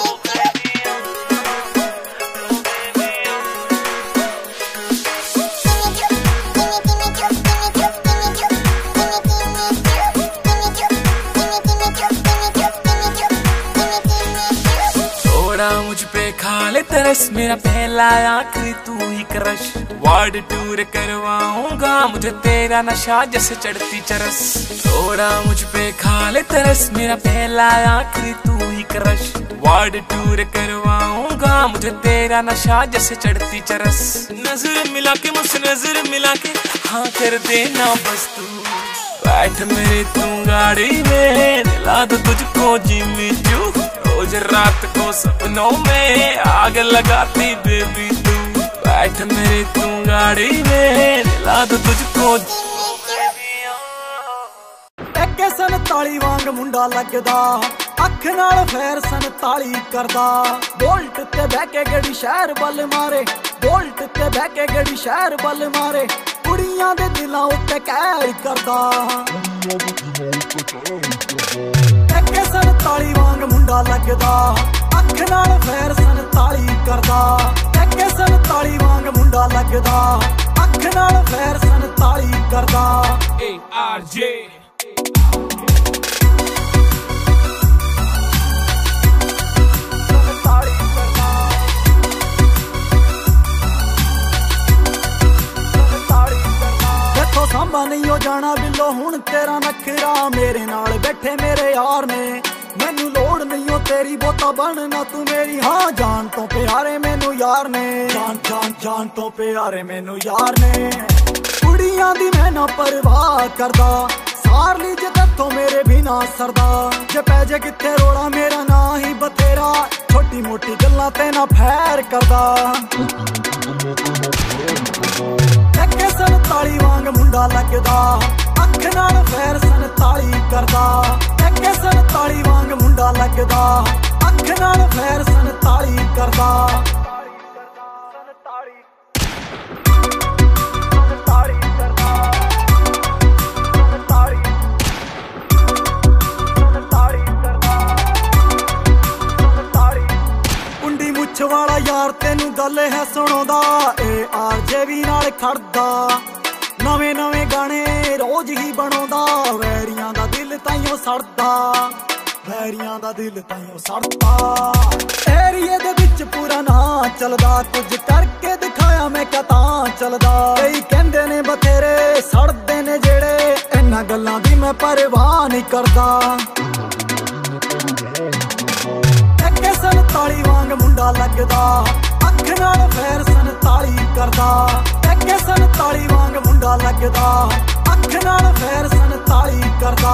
मुझ पे खा ले तरस, मेरा पहला आखिरी तू ही क्रश। वर्ल्ड टूर करवाऊंगा मुझे तेरा नशा जैसे चढ़ती चरस। थोड़ा मुझ पे खा ले तरस, मेरा पहला आखिरी तू ही क्रश। वर्ल्ड टूर करवाऊंगा मुझे तेरा नशा जैसे चढ़ती चरस। नजर मिला के मुझसे नजर मिला के हाँ कर देना बस तू। बैठ मेरी तू गाड़ी में, दिला दो तुझको जिमी चू। रोज रात को सपनों में आग लगाती बेबी तू। बैठ मेरी तू गाड़ी में, दिला दो तुझको। टैके 47 वांग मुंडा लगदा, अख नाल फेर 47 करदा। बोल्ट ते बह के गड़ी शहर बल मारे, बोल्ट ते बह के गड़ी शहर बल मारे। कुड़ियां दे दिलां उत्ते कहर करदा। टैके 47 वांग मुंडा लगदा, अख नाल फेर 47 करदा। टैके 47 वांग मुंडा लगदा, अख नाल फेर 47 करदा। ARJ सांबा नहीं हो जाना बिल्लो हुण तेरा नखरा। मेरे नाल बैठे मेरे यार ने, मैनू लोड़ नहीं हो तेरी बोता बनना तू मेरी। हाँ जान तो प्यारे मैनू यार ने, जान जान जान तो प्यारे मैनू यार ने। कुड़ियां दी मैं ना परवाह करदा, सार ली जे तत्थों मेरे भी ना सरदा। जे पै जे किथे रोड़ा मेरा ना ही बथेरा, छोटी मोटी गल्लां ते ना फैर करदा। टैके 47 वांग मुंडा लगदा, अख नाल फेर 47 करदा। टैके 47 वांग मुंडा लगदा, अख नाल फेर 47 करदा। कुंडी मुछ वाला यार तेनू गल है सुणोदा, ARJ भी नाल खड़दा। नवे नवे गाने रोज ही बनोदा, वैरियां दा दिल ताइयों सड़दा। वैरियां दा दिल ताइयों सड़दा। एरिए दे विच पूरा ना चलदा, कुछ करके दिखाया मैं क्या तां चलदा। कई कहंदे ने बथेरे सड़दे ने जेड़े, इन्हां गल्लां दी मैं परवाह नहीं करदा। टैके 47 वांग मुंडा लगदा, अख नाल फेर 47 करदा। टैके 47 वांग मुंडा लगदा, अख नाल फेर 47 करदा।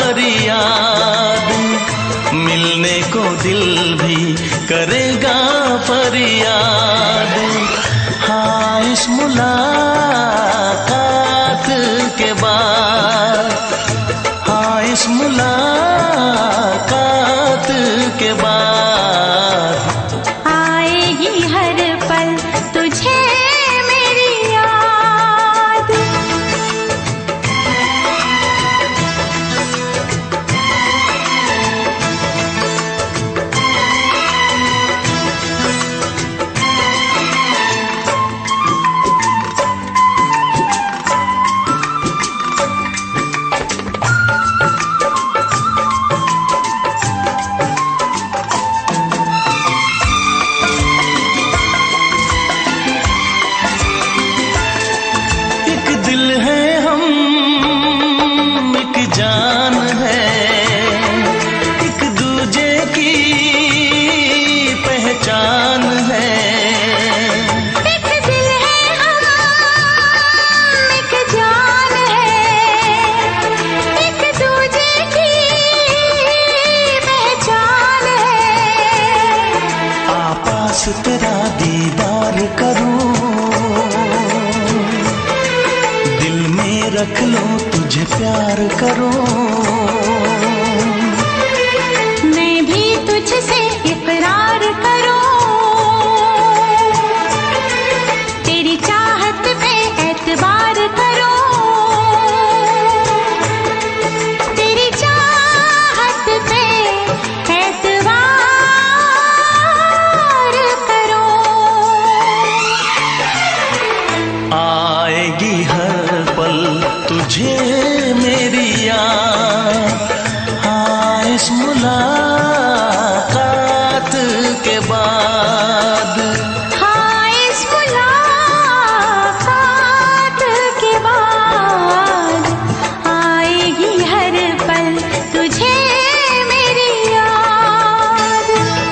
फरियाद, मिलने को दिल भी करेगा फरियाद। हाँ इस मुलाकात के बाद, हाँ इस मुलाकात के बाद आएगी हर पल तुझे मेरी याद। जान है, एक दूजे की पहचान है। एक दिल है हम, एक जान है, एक दूजे की पहचान है। आपास तेरा दीदार करूं, दिल में रख लो तुझे प्यार करूं। मैं भी तुझसे इकरार करूं, तेरी चाहत पे एतबार करूं, तेरी चाहत पे एतबार करूं। आएगी हर पल तुझे मेरी याद, हाँ इस मुलाकात के बाद, हाँ इस मुलाकात के बाद आएगी हर पल तुझे मेरी याद।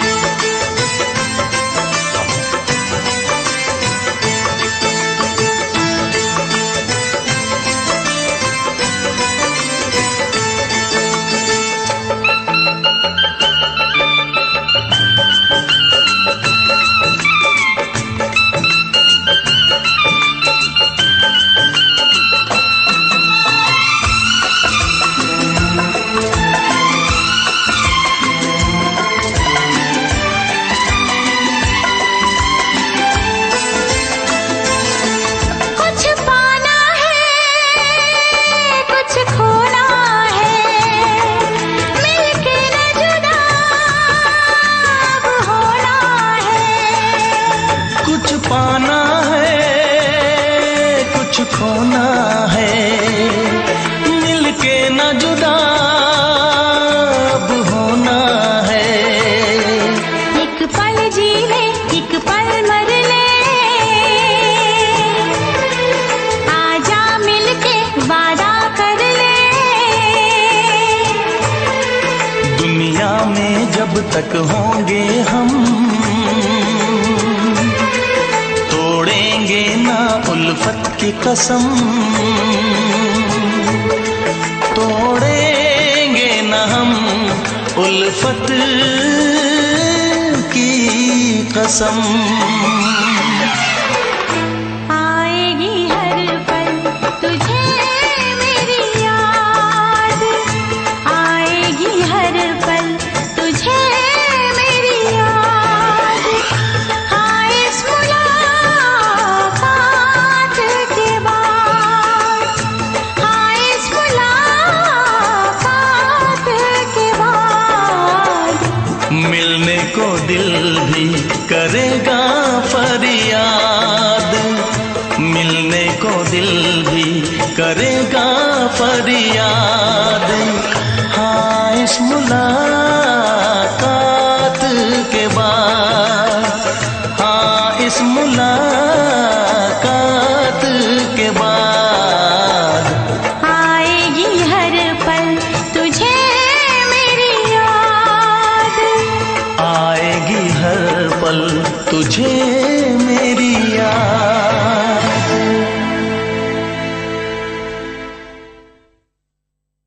कुछ पाना है, कुछ खोना है, मिलके न जुदा अब होना है। कुछ पाना है कुछ खोना है, मिलके न जुदा अब होना है। एक पल जी ले, एक पल मर ले, आजा मिलके वादा कर ले। दुनिया में जब तक होंगे हम, तोड़ेंगे ना उल्फत की कसम, तोड़ेंगे ना हम उल्फत की कसम। आएगी हर पल तुझे मेरी याद, आएगी हर पल तुझे मेरी याद। हाँ इस मुलाकात के बाद, हाँ इस मुलाकात के बाद मिलने को दिल भी करेगा फरियाद, मिलने को दिल भी करेगा फरियाद। हाँ इस मुलाकात के बाद, हाँ इस मुलाकात के बाद आएगी हर पल तुझे मेरी याद, आएगी हर पल तुझे मेरी याद।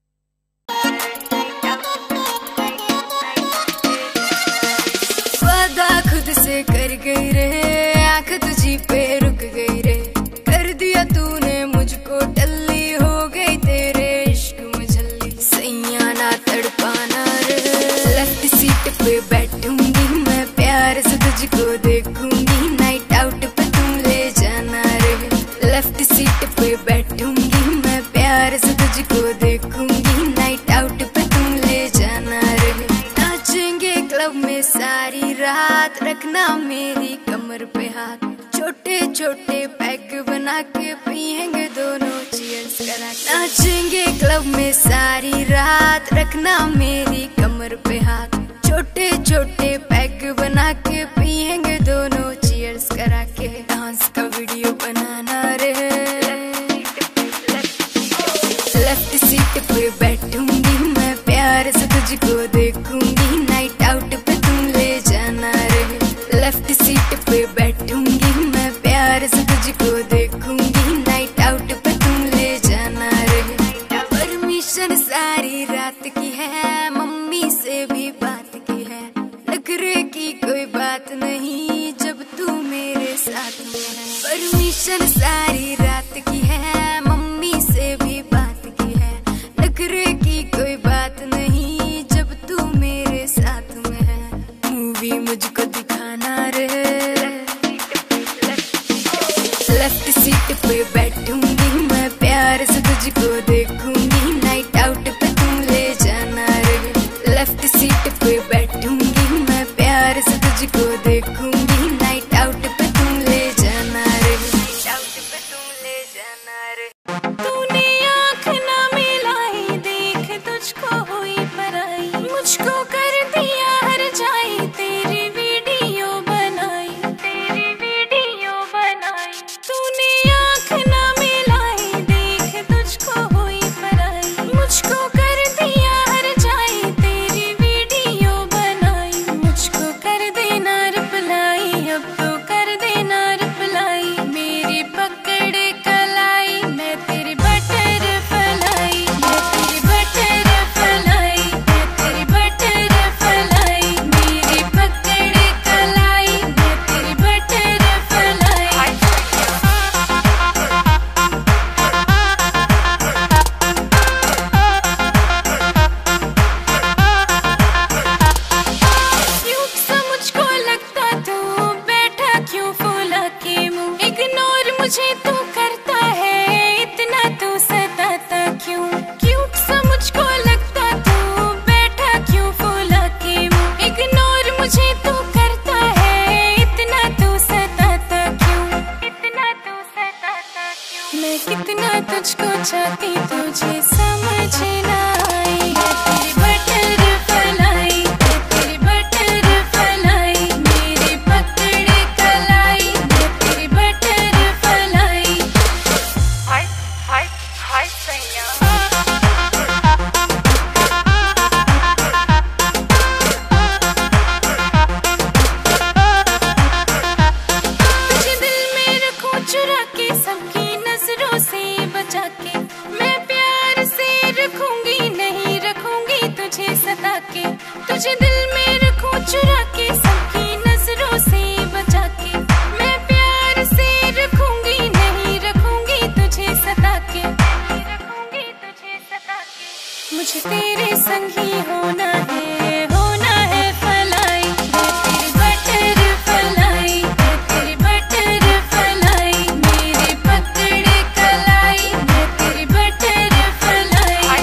पे बैठूंगी मैं, प्यार से तुझको देखूंगी, नाइट आउट पे तू ले जाना रे। लेफ्ट सीट पे बैठूंगी मैं, प्यार से तुझको देखूंगी, नाइट आउट पे तू ले जाना रे। नाचेंगे क्लब में सारी रात, रखना मेरी कमर पे हाथ, छोटे छोटे पैग बना के पियेंगे दोनों चीयर्स करा। नाचेंगे क्लब में सारी रात, रखना मेरी कमर पे हाथ, छोटे छोटे पैग बना के पियेंगे दोनों चीयर्स करा के। डांस का वीडियो बनाना रे। लेफ्ट सीट पे बैठूंगी मैं, प्यार से तुझको देखूंगी, नाइट आउट पे तू ले जाना रे। लेफ्ट सीट पे बैठूंगी मैं, प्यार से तुझको देखूंगी, नाइट आउट पे तू ले जाना रे। परमिशन सारी रात की है, मम्मी से भी बात की है, नखरे की कोई बात नहीं जब तू मेरे साथ में है। परमिशन सारी रात की है, मम्मी से भी बात की है, नखरे की कोई बात नहीं जब तू मेरे साथ में है। मूवी मुझको दिखाना रे। लेफ्ट सीट पे बैठूंगी मैं, प्यार से तुझको देखूंगी, नाइट आउट पे तू ले जाना रे। लेफ्ट सीट पे बैठूंगी मैं, प्यार से तुझको देखूंगी, नाइट आउट पे तू ले जाना रे। आउट पे तू ले जाना रे। तूने आँख ना मिलाई, देख तुझको हुई पराई, मुझको कर दिया हर जाए, तेरी वीडियो बनाई, तेरी वीडियो बनाई। तूने आँख ना मिलाई, देख तुझको हुई पराई, मुझको कर दिया हर जाए, तेरी वीडियो बनाई, मुझको कर देना रिप्लाई, अब तो कर देना रिप्लाई। मेरी पकड़ कलाई, मैं तेरी बटर फलाई, मैं तेरी बटर फलाई, मैं तेरी बटर फलाई। मेरी पकड़ कलाई, मैं तेरी बटर फलाई। क्यूट सा मुझको लगता तू, बैठा क्यों फूला के मुंह, इग्नोर मुझे तू करता है, इतना तू सताता क्यों। क्यूट सा मुझको लगता तू, बैठा क्यों फूला के मुंह, इग्नोर मुझे तू करता है, इतना तू सताता क्यों, इतना तू सताता क्यों। मैं कितना तुझको चाहती तुझे समझ ना आई, मैं तेरी बटर फलाई, मैं तेरी बटर फलाई। मेरी पकड़ कलाई, मैं तेरी बटर फलाई। हाय हाय हाय सैया। तुझे दिल में रखूं चुरा के, सबकी नजरों से बचा के, मैं प्यार से रखूंगी, नहीं रखूंगी तुझे सता के। तुझे दिल में रखूं चुरा के, सबकी नजरों से बचा के, मैं प्यार से रखूंगी, नहीं रखूंगी तुझे सता के, नहीं रखूंगी तुझे सता के। मुझे तेरे संग ही होना है फलाई, मैं तेरी बटर फलाई, मैं तेरी बटर फलाई। मेरी पकड़ कलाई, मैं तेरी बटर फलाई।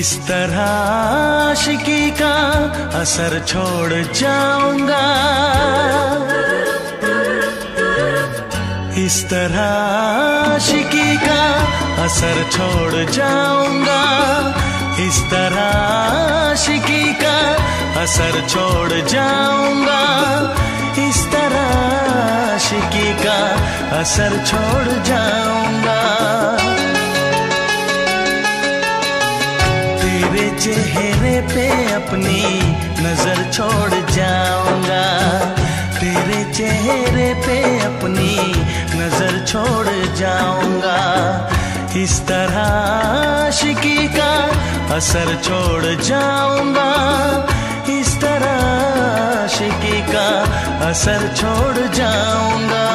इस तरह आशिकी का असर छोड़ जाऊंगा, इस तरह आशिकी का असर छोड़ जाऊंगा, इस तरह आशिकी का असर छोड़ जाऊंगा, इस तरह आशिकी का असर छोड़ जाऊंगा। तेरे चेहरे पे अपनी नजर छोड़ जाऊंगा, तेरे चेहरे पे अपनी नजर छोड़ जाऊंगा, इस तरह आशिकी का असर छोड़ जाऊंगा, इस तरह आशिकी का असर छोड़ जाऊंगा।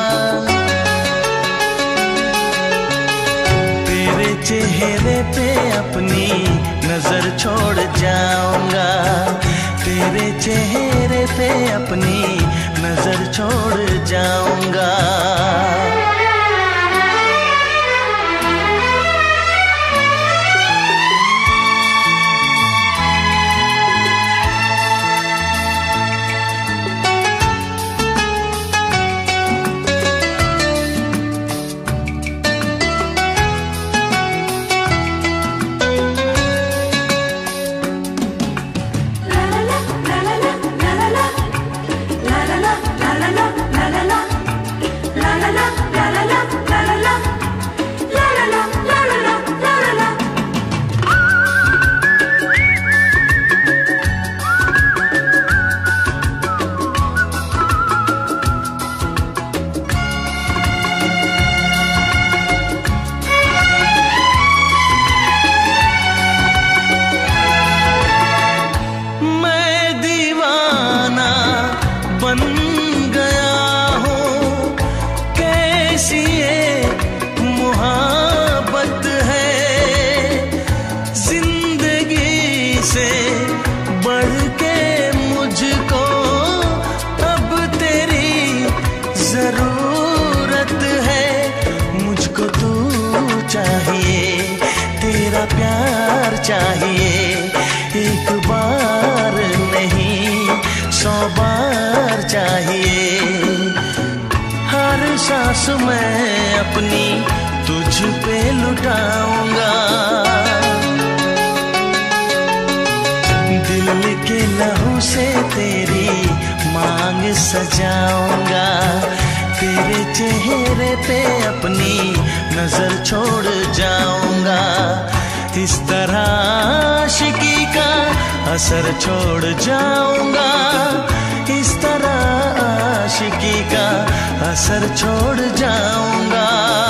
तेरे चेहरे पे अपनी नजर छोड़ जाऊंगा, तेरे चेहरे पे अपनी नजर छोड़ जाऊंगा। चाहिए एक बार नहीं 100 बार चाहिए, हर सांस मैं अपनी तुझ पे लुटाऊंगा, दिल के लहू से तेरी मांग सजाऊंगा, तेरे चेहरे पे अपनी नजर छोड़ जाऊंगा, इस तरह आशिकी का असर छोड़ जाऊंगा, इस तरह आशिकी का असर छोड़ जाऊंगा।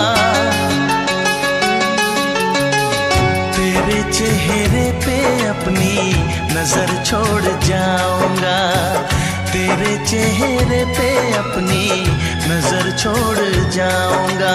तेरे चेहरे पे अपनी नजर छोड़ जाऊंगा, तेरे चेहरे पे अपनी नजर छोड़ जाऊंगा।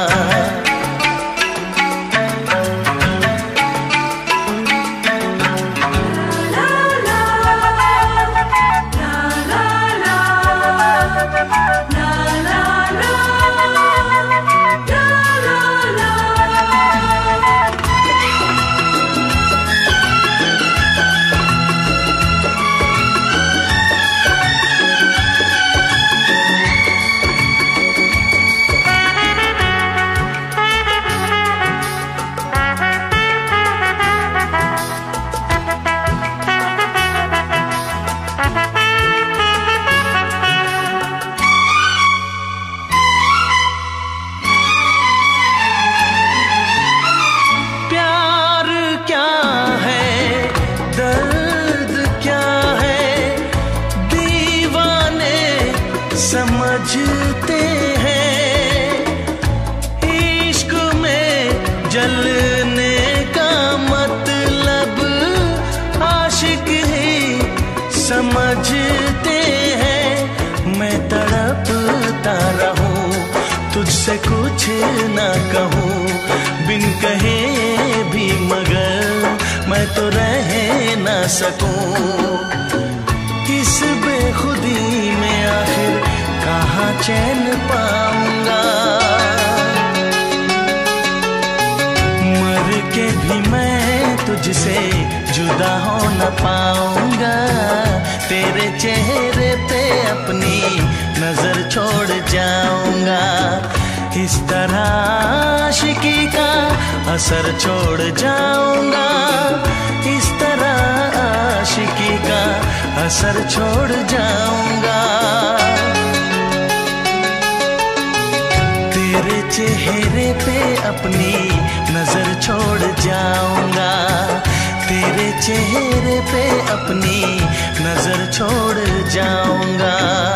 समझते हैं इश्क में जलने का मतलब आशिक ही समझते हैं, मैं तड़पता रहूं तुझसे कुछ ना कहूं, बिन कहे भी मगर मैं तो रह ना सकूं, इस बेखुदी में आखिर कहाँ चैन पाऊंगा, मर के भी मैं तुझसे जाऊंगा। इस तरह आशिकी का असर छोड़ जाऊंगा, इस तरह आशिकी का असर छोड़ जाऊंगा। तेरे चेहरे पे अपनी नजर छोड़ जाऊंगा, तेरे चेहरे पे अपनी नजर छोड़ जाऊंगा।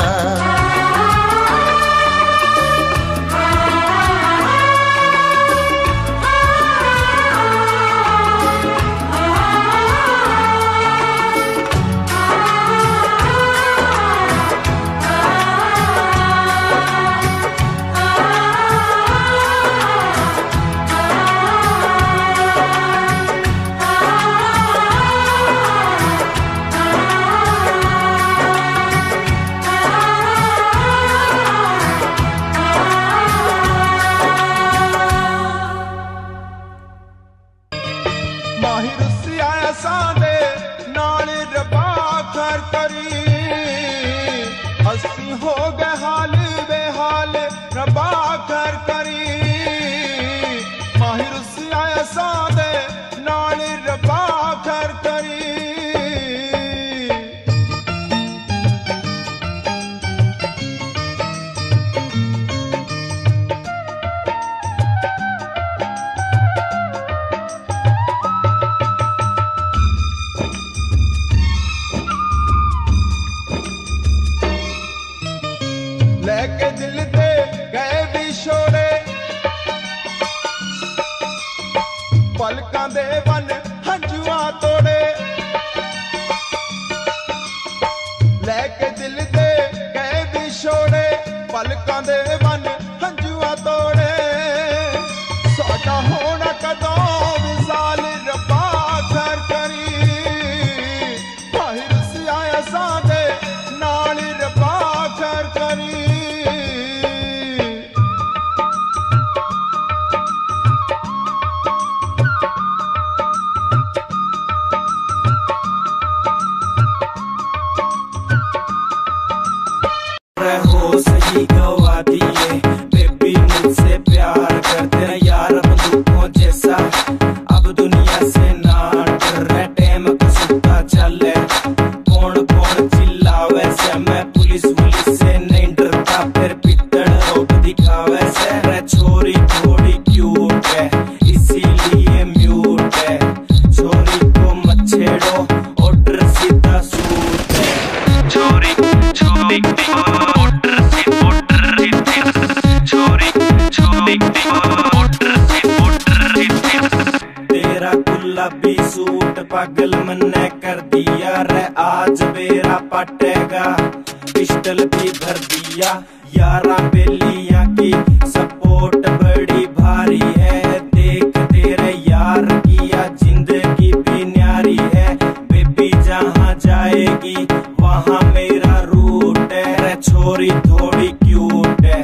पागल मन्ने कर दिया रे आज मेरा पटेगा, पिस्टल भी भर दिया यारा बेलिया की सपोर्ट बड़ी भारी है। देख तेरे यार किया जिंदगी भी न्यारी है, बेबी जहाँ जाएगी वहाँ मेरा रूट है। रे छोरी थोड़ी क्यूट है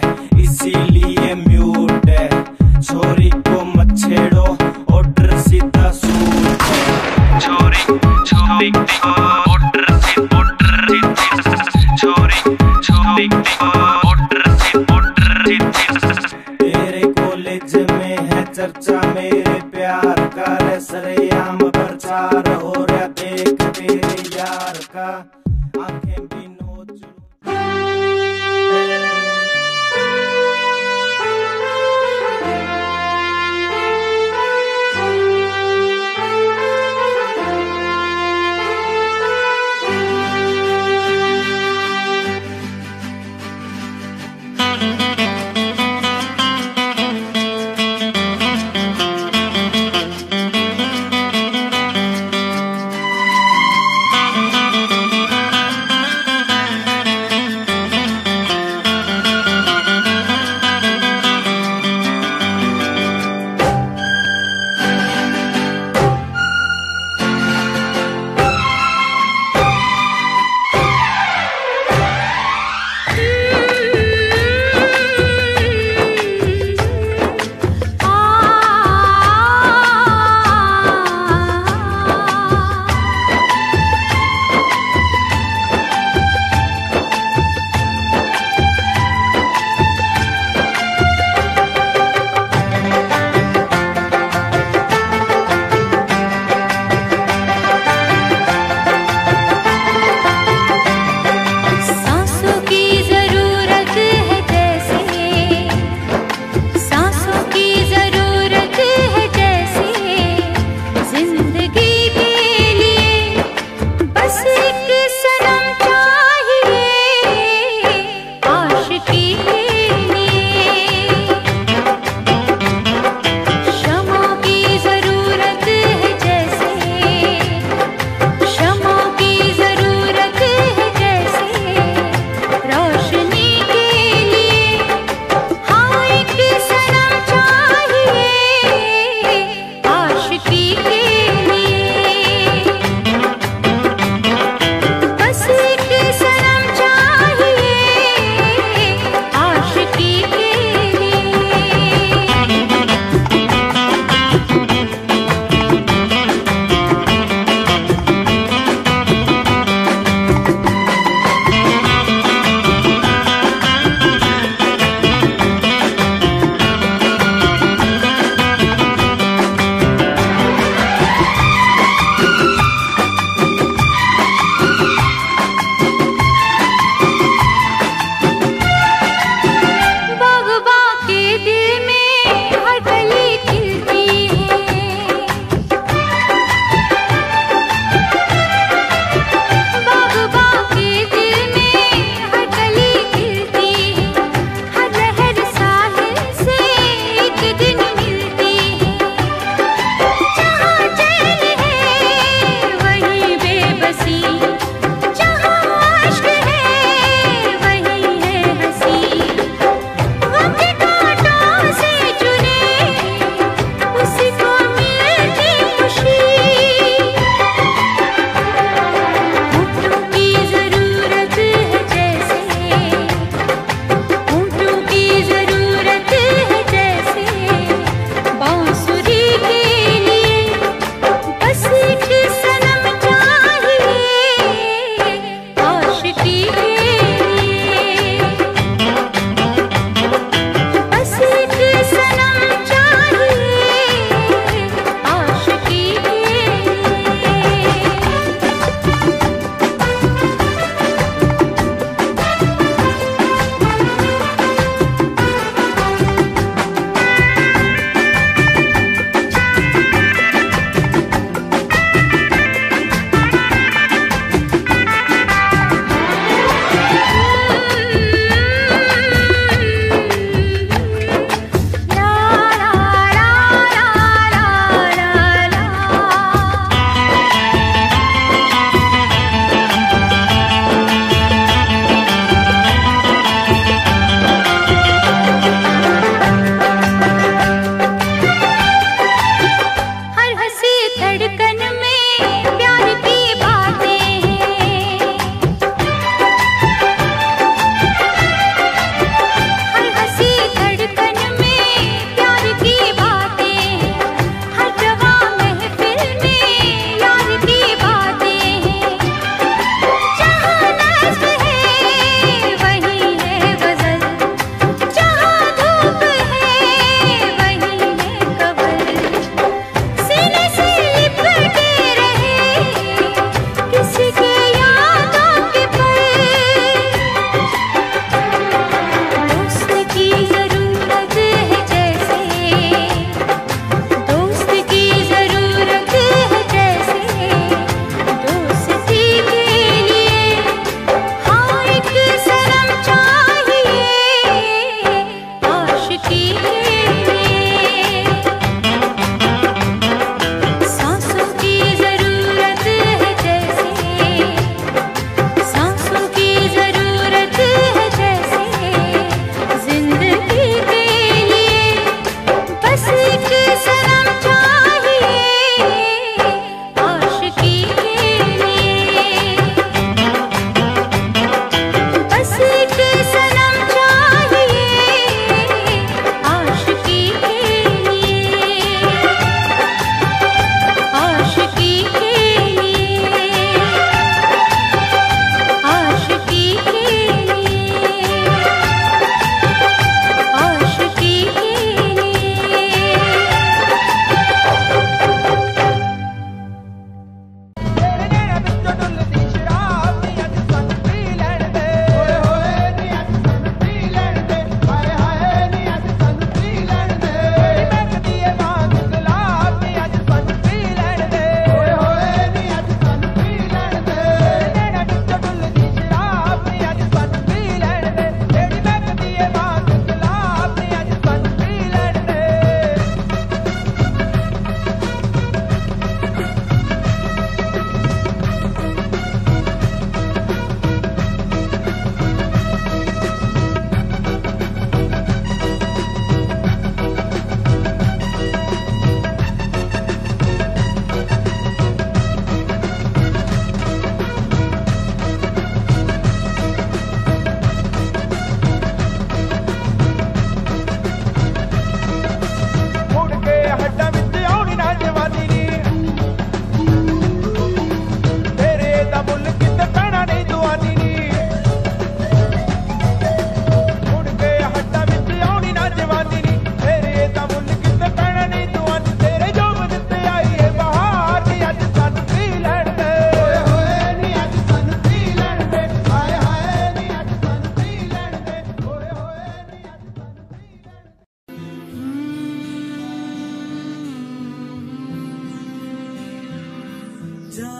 इसीलिए म्यूट है, छोरी को मत छेड़ो ऑर्डर सीधा सूट है। छोरी छोरी ऑर्डर से ऑर्डर, छोरी छोरी ऑर्डर से ऑर्डर।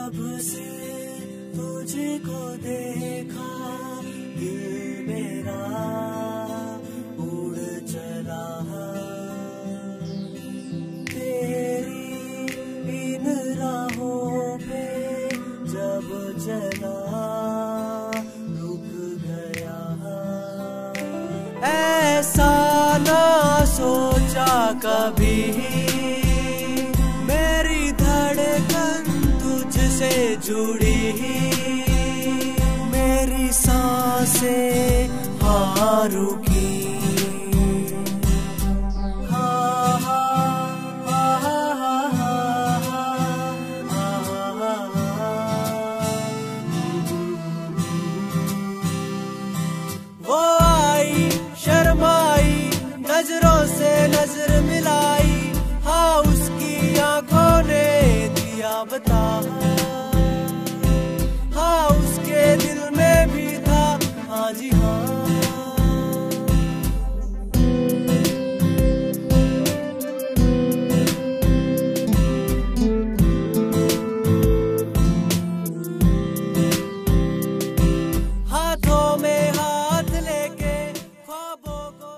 जब से तुझको देखा दिल मेरा उड़ चला तेरी इन राहों पे जब चला रुक गया ऐसा ना सोचा कभी मेरी धड़कन तुझसे जुड़ी मेरी सांसें हाँ रुकी वो आई शर्माई नजरों से नजर मिलाई हाँ उसकी आंखों ने दिया बता हाँ उसके दिल में भी था हाँ जी हाँ हाथों में हाथ लेके ख्वाबों को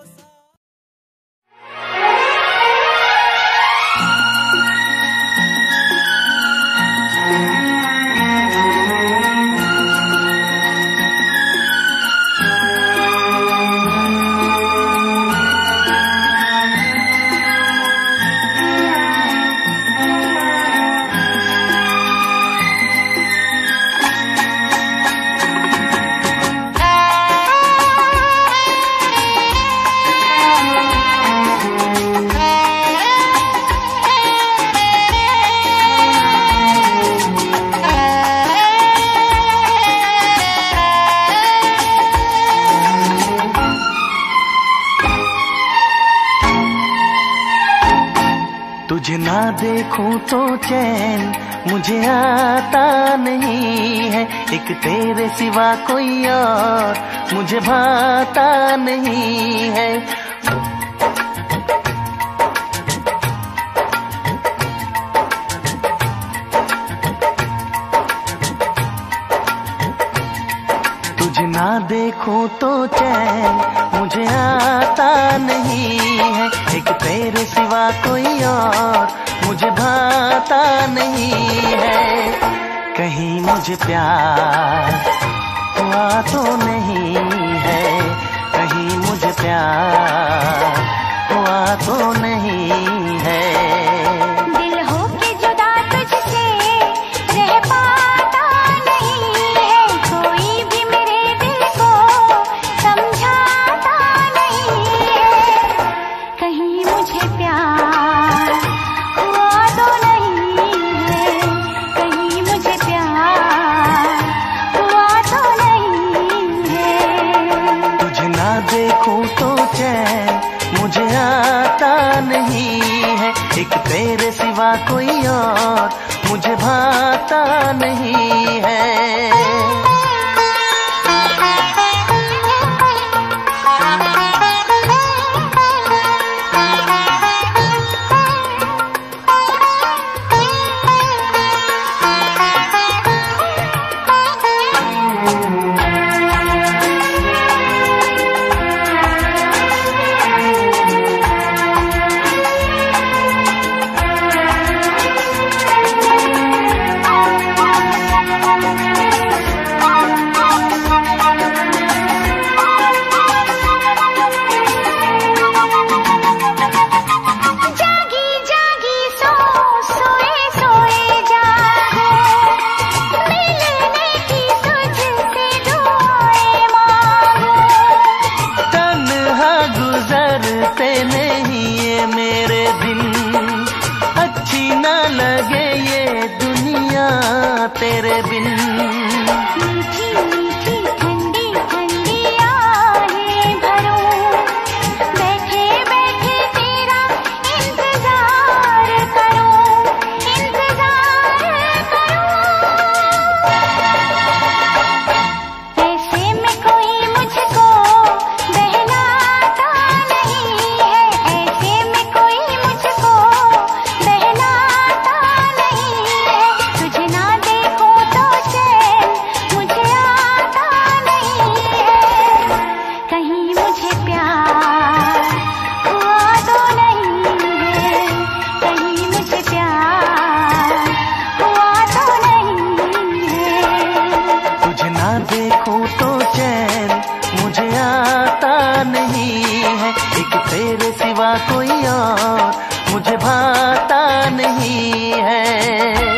तुझे ना देखूं तो चैन मुझे आता नहीं है एक तेरे सिवा कोई और मुझे भाता नहीं है तुझे ना देखूं तो चैन मुझे आता नहीं है एक तेरे सिवा कोई और मुझे भाता नहीं है कहीं मुझे प्यार हुआ तो नहीं है कहीं मुझे प्यार हुआ तो नहीं है दिल हो के जुदा तुझसे रह पाता नहीं है कोई भी मेरे दिल को समझाता नहीं है कहीं मुझे प्यार हुआ तो नहीं है कहीं मुझे प्यार हुआ तो नहीं है तुझे ना देखूं तो चैन मुझे आता नहीं है एक तेरे सिवा कोई और मुझे भाता नहीं है एक तेरे सिवा कोई और मुझे भाता नहीं है।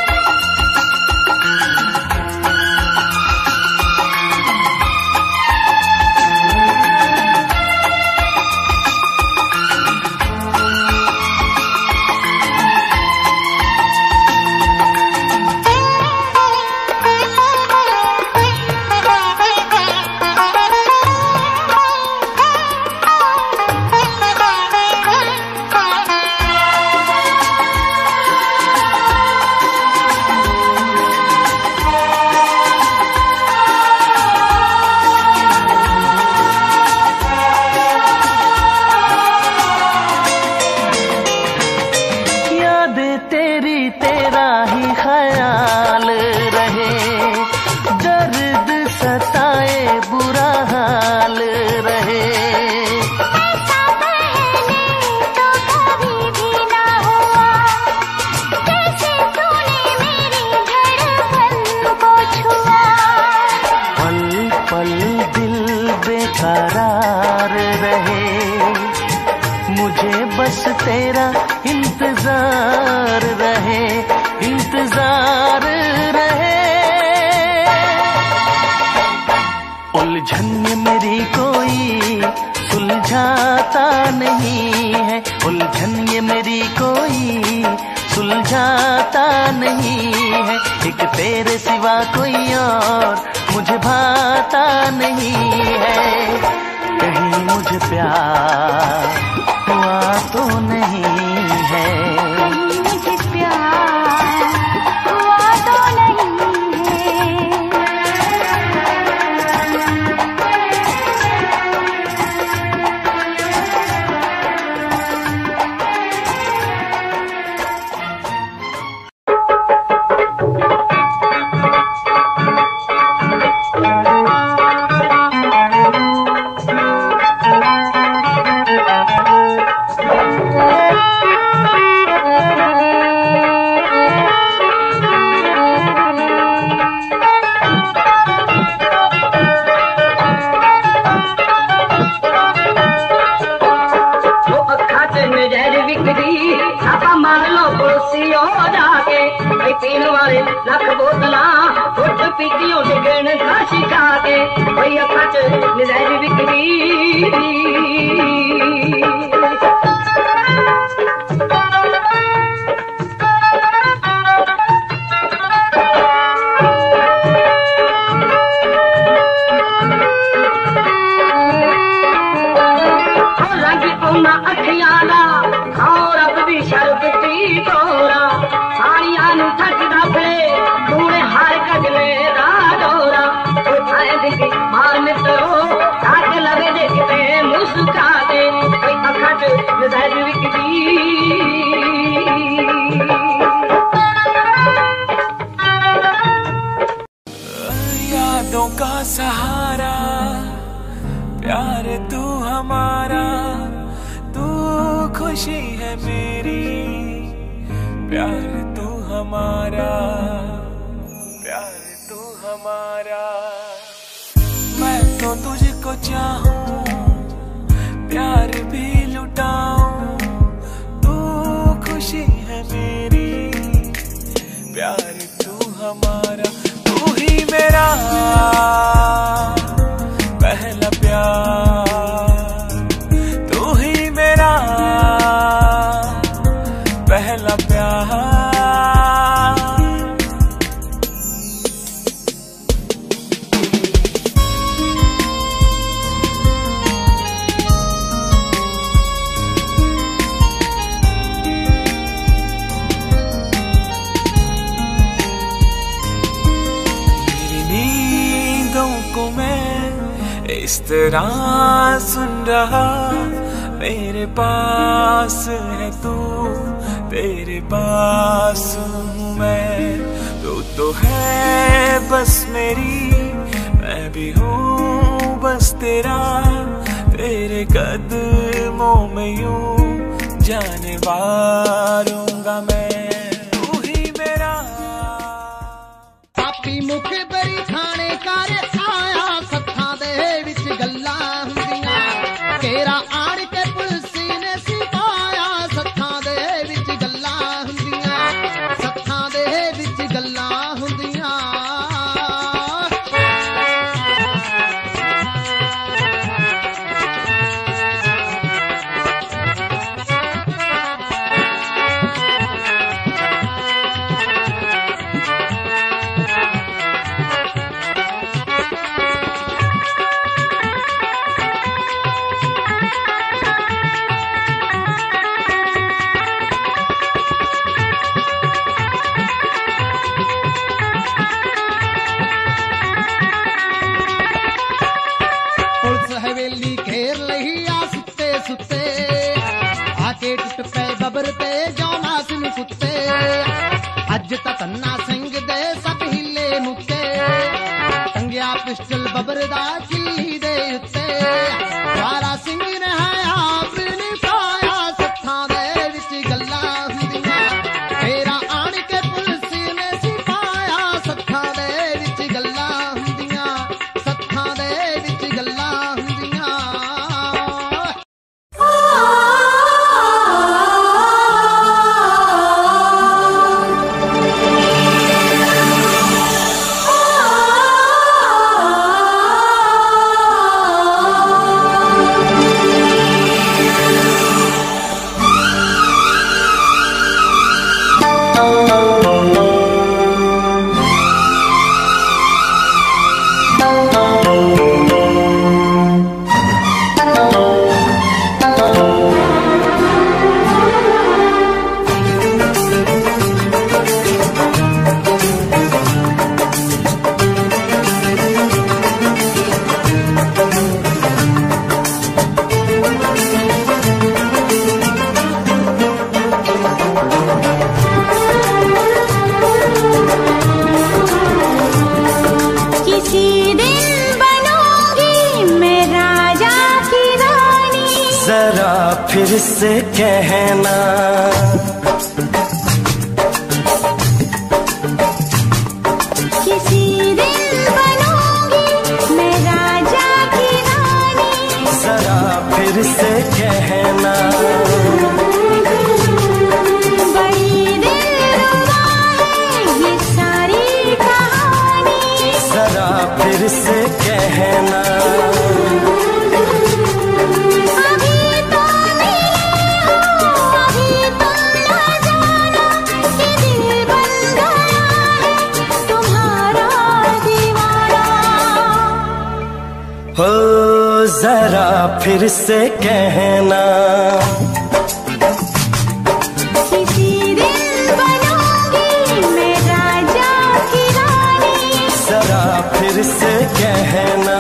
बस तेरा इंतजार रहे, इंतजार रहे। उलझन मेरी कोई सुलझाता नहीं है, उलझन ये मेरी कोई सुलझाता नहीं है। एक तेरे सिवा कोई और मुझे भाता नहीं है। कहीं मुझे प्यार हुआ तो नहीं है, मुझे प्यार हुआ तो नहीं है। लख बोतला फुट पीतियों डिगण खासी खा के भई अखा च नज़र विकदी। रंग उन्ना अखियां दा खाओ रब दी शरबती तोरा साड़ियां नू थकदा फिरे तूने हर कजले दा डोरा उठाए दिखी मार मित्रो ताक लगे देखते मुस्का दे कोई अखा च नज़र विकदी। यादों का सहारा प्यार तू हमारा, तू खुशी है मेरी, प्यार तू हमारा, प्यार तू हमारा। मैं तो तुझको चाहूं, प्यार भी लुटाऊं, तू खुशी है मेरी, प्यार तू हमारा। तू ही मेरा पहला प्यार, तू ही मेरा पहला प्यार। मेरी नींदों को मैं इस तरह सुन रहा, मेरे पास है तू, तेरे पास हूँ मैं। तू तो है बस मेरी, मैं भी हूँ बस तेरा, तेरे कदमों में यूं जाने वारूंगा मैं। तू ही मेरा पापी मुख बरी थाने कार आया सत्था दे विच गल्लां हुंदियां, तेरा आड़ के जिता तन्ना सिंह दे सब हिले मुक्के टंगिया पिस्टल बबरदा किल्ली दे उत्ते वारा सिंह ने हाया अपनी पाया सत्था दे विच गल्लां हुंदियां तेरा आण के पुलिस ने सिपाया सत्था दे विच गल्लां हुंदियां सत्था दे विच गल्लां हुंदियां फिर से कहना किसी दिन बनूंगी मैं राजा की रानी जरा फिर से कहना बड़ी दिलरुबा है ये सारी कहानी जरा फिर से कहना हो जरा फिर से कहना किसी दिन बनूंगी मैं राजा की रानी जरा फिर से कहना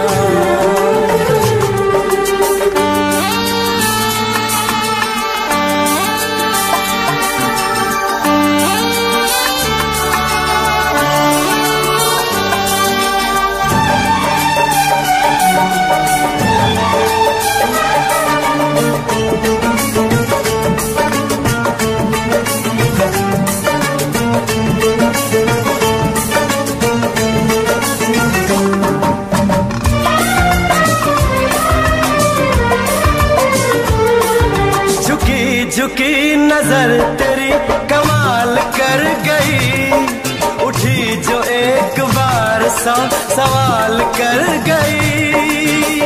झुकी नजर तेरी कमाल कर गई उठी जो एक बार सवाल कर गई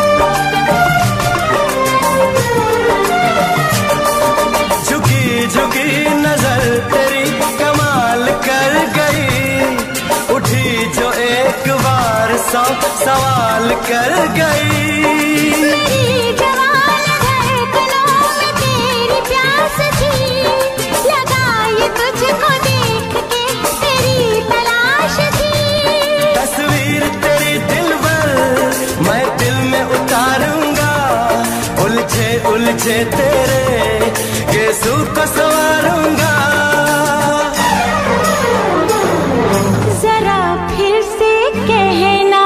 झुकी झुकी नजर तेरी कमाल कर गई उठी जो एक बार सवाल कर गई लगाई तुझको देख के तेरी तलाश थी तस्वीर तेरी दिल भर मैं दिल में उतारूंगा उलझे उलझे तेरे गेसू को संवारूंगा जरा फिर से कहना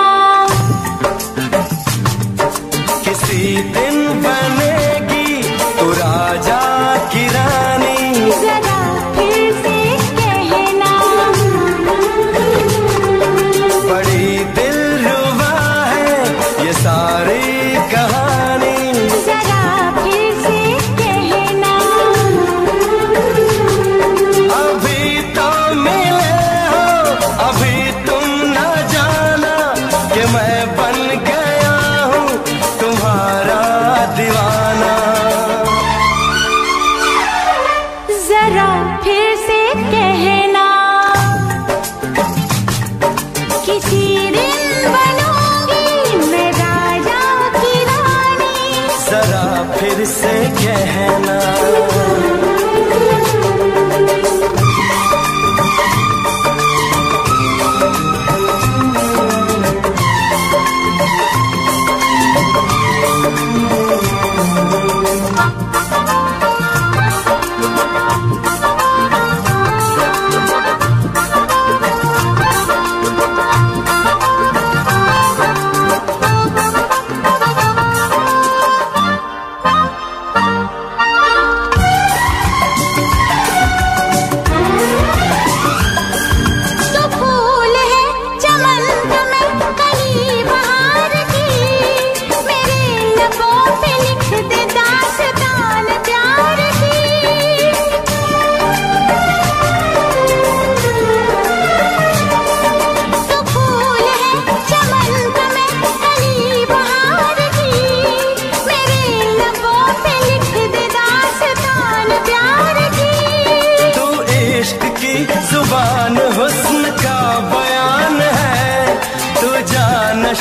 किसी दिन बनेगी तू राजा की रानी जरा फिर से कहना बड़ी दिलरुबा है ये सारी कहानी जरा फिर से कहना अभी तो मिले हो अभी तुम न जाना कि मैं बन गया हूँ तुम्हारा दीवाना जरा फिर से कहना किसी दिन बनूंगी मैं राजा की रानी जरा फिर से कहना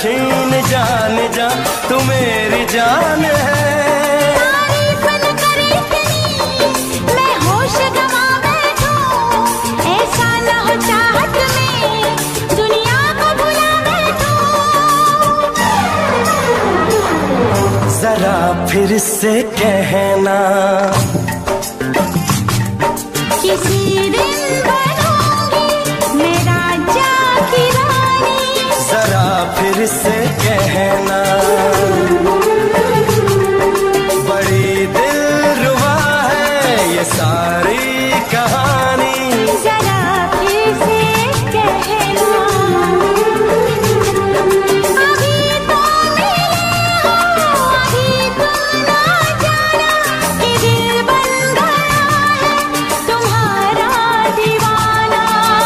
छीन जान जा तू मेरी जान है। तारीफ न करे इतनी मैं होश गवा बैठूं, ऐसा न हो चाहत में दुनिया को भुला बैठूं। जरा फिर से कहना किसी दिन बनूंगी मैं राजा की रानी। जरा फिर से कहना बड़ी दिलरुबा है ये सारी कहानी। जरा फिर से कहना अभी तो मिले हो, अभी तुम ना जाना कि दिल बन गया है तुम्हारा दीवाना।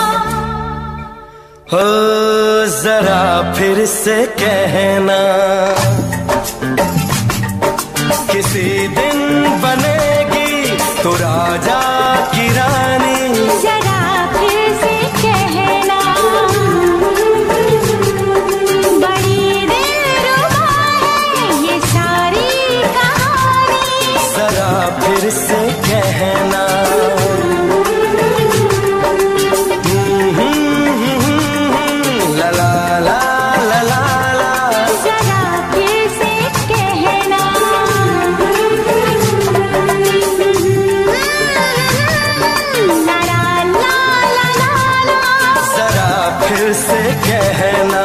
हो जरा फिर से कहना किसी दिन बनेगी तो राजा की रानी। जरा फिर से कहना बड़ी दिलरुबा है ये सारी कहानी। जरा फिर से कहना ला ला ला ला ला ला। जरा फिर से कहना ला ला ला ला ला। जरा फिर से कहना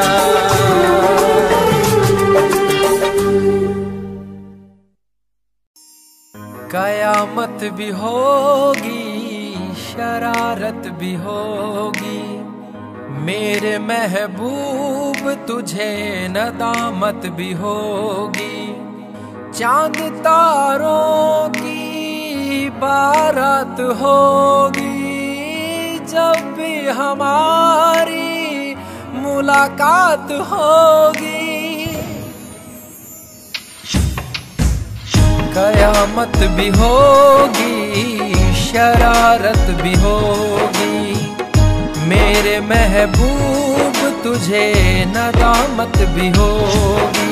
कयामत भी होगी शरारत भी होगी, मेरे महबूब तुझे नदामत भी होगी। चांद तारों की बारात होगी जब भी हमारी मुलाकात होगी। कयामत भी होगी शरारत भी होगी, मेरे महबूब तुझे नदामत भी होगी।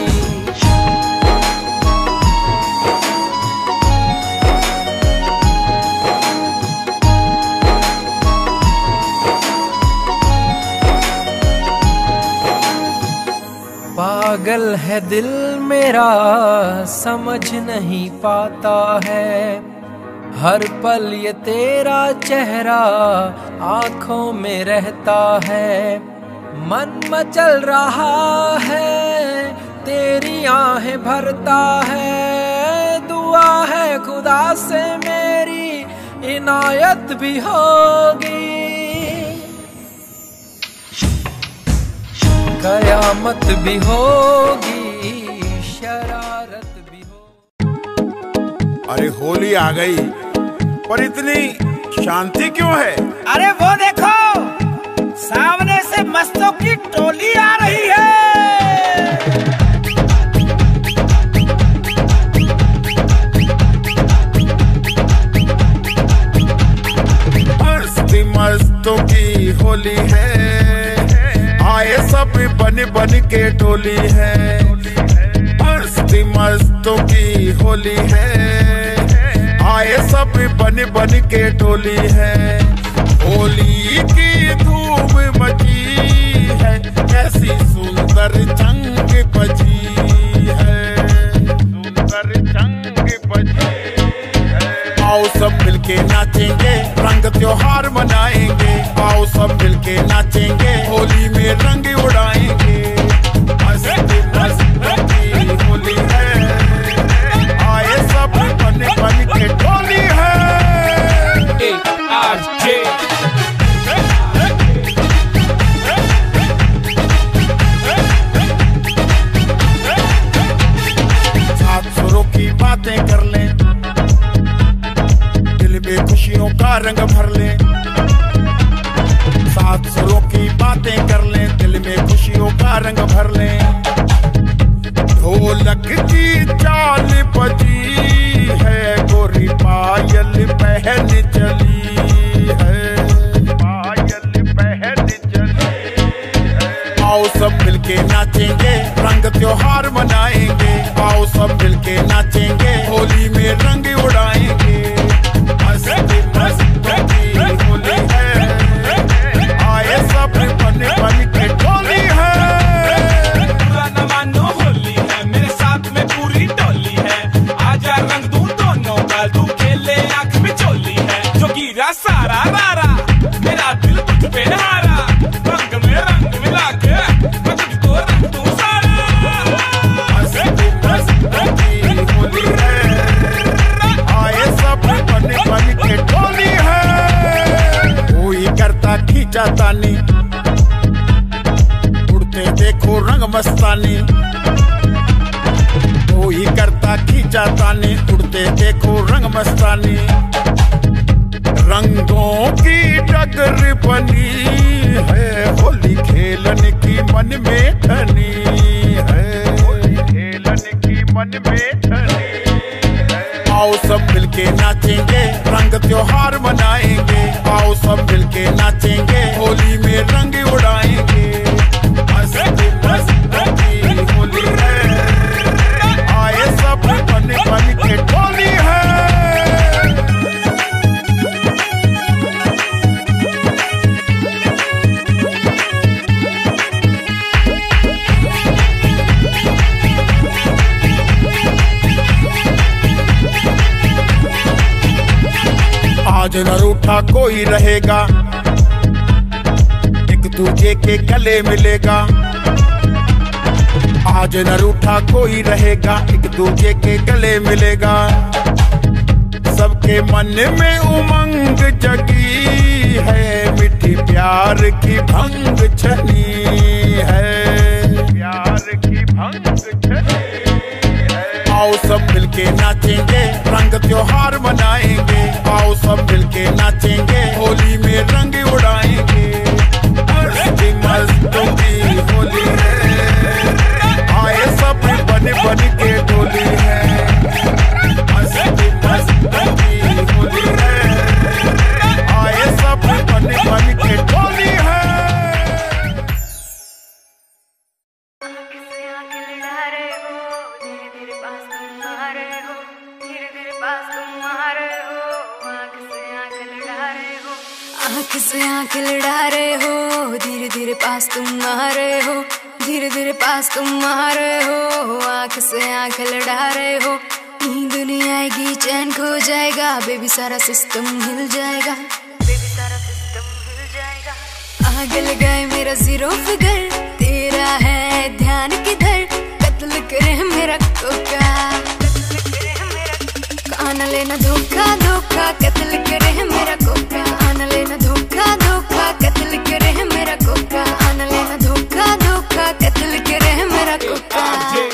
पागल है दिल मेरा समझ नहीं पाता है, हर पल ये तेरा चेहरा आँखों में रहता है। मन मचल रहा है तेरी आहें भरता है, दुआ है खुदा से मेरी इनायत भी होगी। कयामत भी होगी शरारत भी होगी। अरे होली आ गई पर इतनी शांति क्यों है? अरे वो देखो सामने से मस्तों की टोली आ रही है। मस्ती मस्तों की होली है, आए सब बन बन के टोली है। मस्ती मस्तों की होली है, आए सब बन बन के टोली है। होली की धूम मची है, कैसी सुंदर जंग बजी है, सुंदर जंग बजी है। आओ सब मिलके नाचेंगे, रंग त्योहार मनाएंगे। आओ सब मिलके नाचेंगे, होली में रंग उड़ाएंगे। मस्ती मस्ती होली है, आए सब बन बन के टोली है। साथ सुरों की बातें कर लें, दिल में खुशियों का रंग भर लें। साथ सुरों की बातें कर लें, दिल में खुशियों का रंग भर लें। ढोलक की चाल बजी है, गोरी पायल पहन चली है, पायल पहन चली है। आओ सब मिलके नाचेंगे, सब मिलके नाचेंगे, होली में रंग उड़ाएंगे। मस्ती मस्तों की होली है, आए सब बन बन के टोली है। बुरा न मानो होली है, मेरे साथ में पूरी टोली है। आजा रंग दूं दोनों का, तू खेले आंख में चोली है। जो गिरा सारा रारा, मेरा दिल तुझ पे हारा। रंग में रंग मिला के मैं तुझको रंग दूं सारा। मस्ती मस्तों की होली है, आए सब बन बन के टोली है। कोई करता खींचा तानी, उड़ते देखो रंग मस्तानी। कोई करता खींचा तानी, उड़ते देखो रंग मस्तानी। रंगों की डगर बनी है, होली खेलने की मन में ठनी है। होली खेलने की मन में ठनी है। आओ सब मिलके नाचेंगे, रंग त्योहार मनाएंगे। आओ सब मिलके नाचेंगे, होली में रंग उड़ाएंगे। मस्ती मस्तों की होली है, आए सब बन बन के टोली है। आज न रूठा कोई रहेगा, एक दूजे के गले मिलेगा। आज न रूठा कोई रहेगा, एक दूजे के गले मिलेगा। सबके मन में उमंग जगी है, मिठी प्यार की भंग छनी है। प्यार की भंग छनी है। आओ सब मिलके नाचेंगे, रंग त्योहार मनाएंगे। आओ सब मिलके नाचेंगे, होली में रंग उड़ाएंगे। मस्ती मस्तों की होली है, आए सब बन बन के टोली है। मस्ती मस्तों की होली है, आए सब बन बन के टोली है। आँख से आँख लड़ा रहे हो, धीरे धीरे पास तुम आ रहे हो। धीरे धीरे पास तुम आ रहे हो, आँख से आँख लड़ा रहे हो। नींद नहीं आएगी, चैन खो जाएगा, बेबी सारा सिस्टम हिल जाएगा। बेबी सारा सिस्टम हिल जाएगा। आग लगाए मेरा जीरो फिगर, तेरा है ध्यान किधर? कत्ल करे मेरा कोका, आना लेना धोखा धोखा, कत्ल करे मेरा कोका। आना लेना धोखा धोखा, कत्ल करे मेरा कोका। आना लेना धोखा धोखा, कत्ल करे मेरा कोका।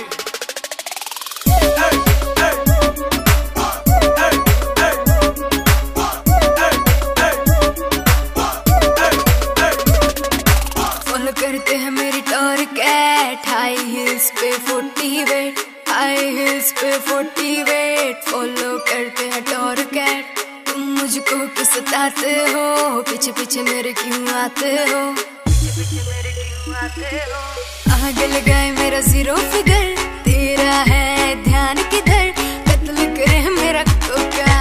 फॉलो करते हैं मेरी टॉर कैट, हाई हिल्स पे 40 वेट, हाई हिल्स पे 40 वेट। फॉलो करते हैं टॉर कैट। तुम मुझको क्यों सताते हो, पीछे पीछे मेरे क्यों आते हो? पीछे पीछे मेरे क्यों आते हो? आग लगाए मेरा जीरो फिगर, तेरा है ध्यान किधर? कत्ल करे मेरा कोका,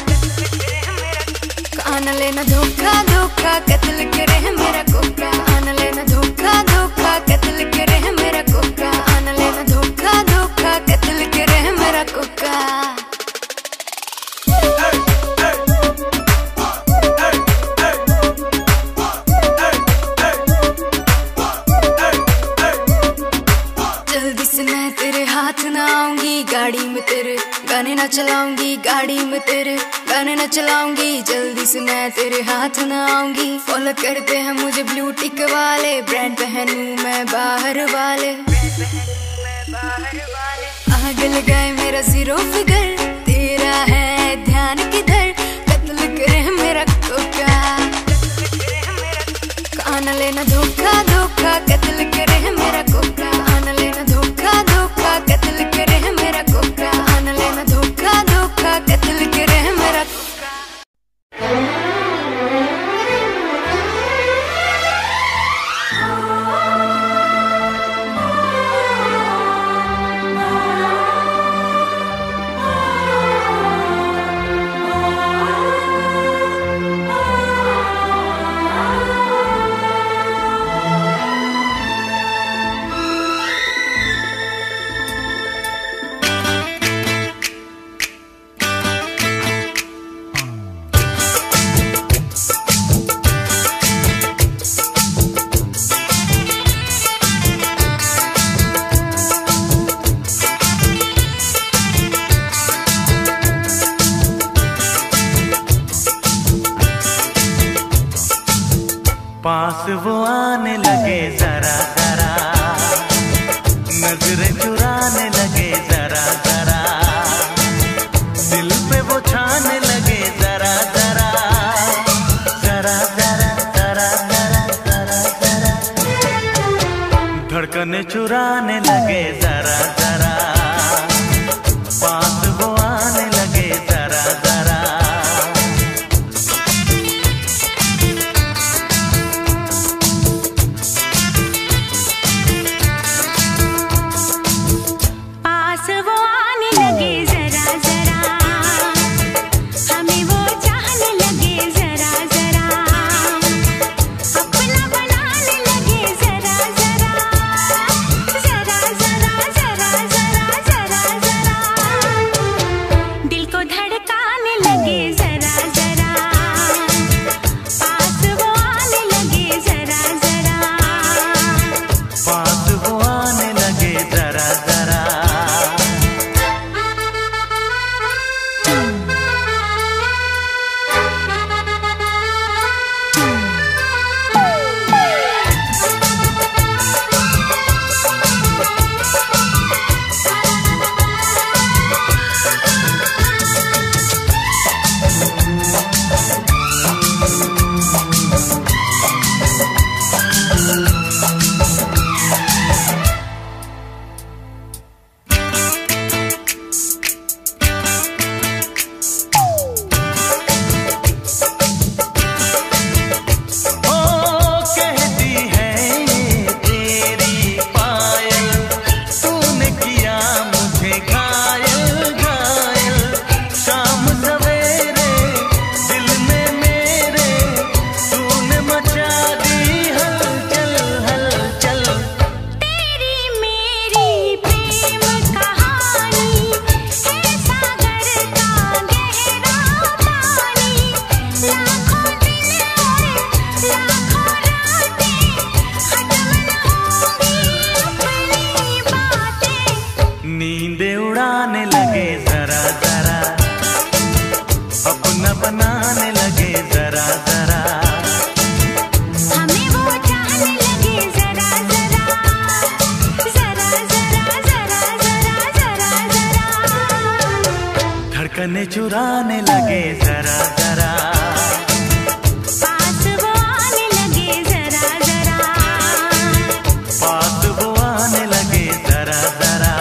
आना लेना धोखा धोखा, कत्ल करे मेरा कोका। आना लेना धोखा धोखा, कत्ल करे मेरा कोका। आना लेना धोखा धोखा, कत्ल करे मेरा कोका। जल्दी से मैं तेरे हाथ ना आऊंगी, गाड़ी में तेरे गाने ना चलाऊंगी। गाड़ी में तेरे गाने ना चलाऊंगी, जल्दी से मैं तेरे हाथ ना आऊंगी। फॉलो करते हैं मुझे ब्लू टिक वाले, ब्रांड पहनूं मैं बाहर वाले। आग लगाए मेरा जीरो फिगर, तेरा है ध्यान किधर? कत्ल करे मेरा कोका, आना लेना धोखा धोखा, कत्ल करे मेरा कोका। आना लेना धोखा धोखा, कत्ल करे मेरा कोका। आना लेना धोखा धोखा, कत्ल करे मेरा कोका। पास वो आने लगे जरा जरा, नजरें चुराने लगे जरा जरा, दिल पे वो छाने लगे जरा जरा, जरा जरा जरा जरा जरा जरा, धड़कने चुराने लगे जरा जरा, पास वो आने लगे जरा जरा। नींदे उड़ाने लगे जरा जरा, अपना बनाने लगे जरा जरा, हमें वो चाहने लगे जरा जरा, जरा जरा जरा जरा जरा जरा, धड़कने चुराने लगे जरा जरा, पास वो आने लगे जरा जरा, पास वो आने लगे जरा जरा।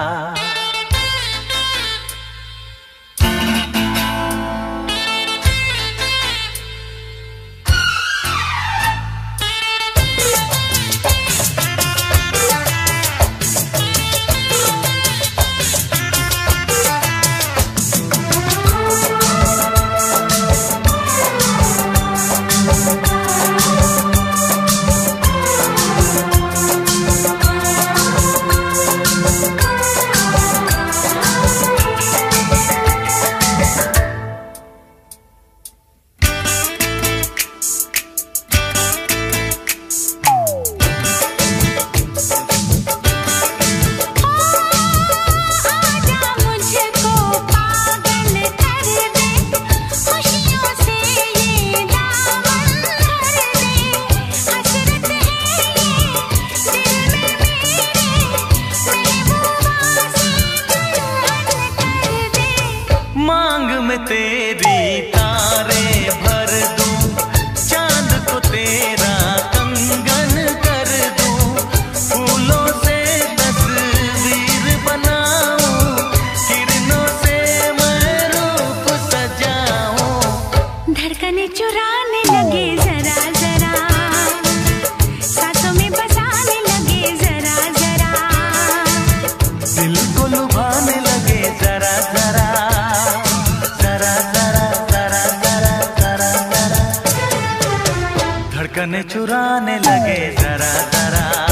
मांग में तेरी तारे भर दूं, चांद को तेरा कंगन कर दूं, फूलों से तस्वीर बनाऊं, किरणों से मैं रूप सजाऊं, धड़कने चुराने लगे जरा जरा, सांसों में बसाने लगे जरा जरा, दिल को लुभाने लगे जरा जरा, जरा जरा जरा जरा जरा जरा, धड़कने चुराने लगे जरा जरा।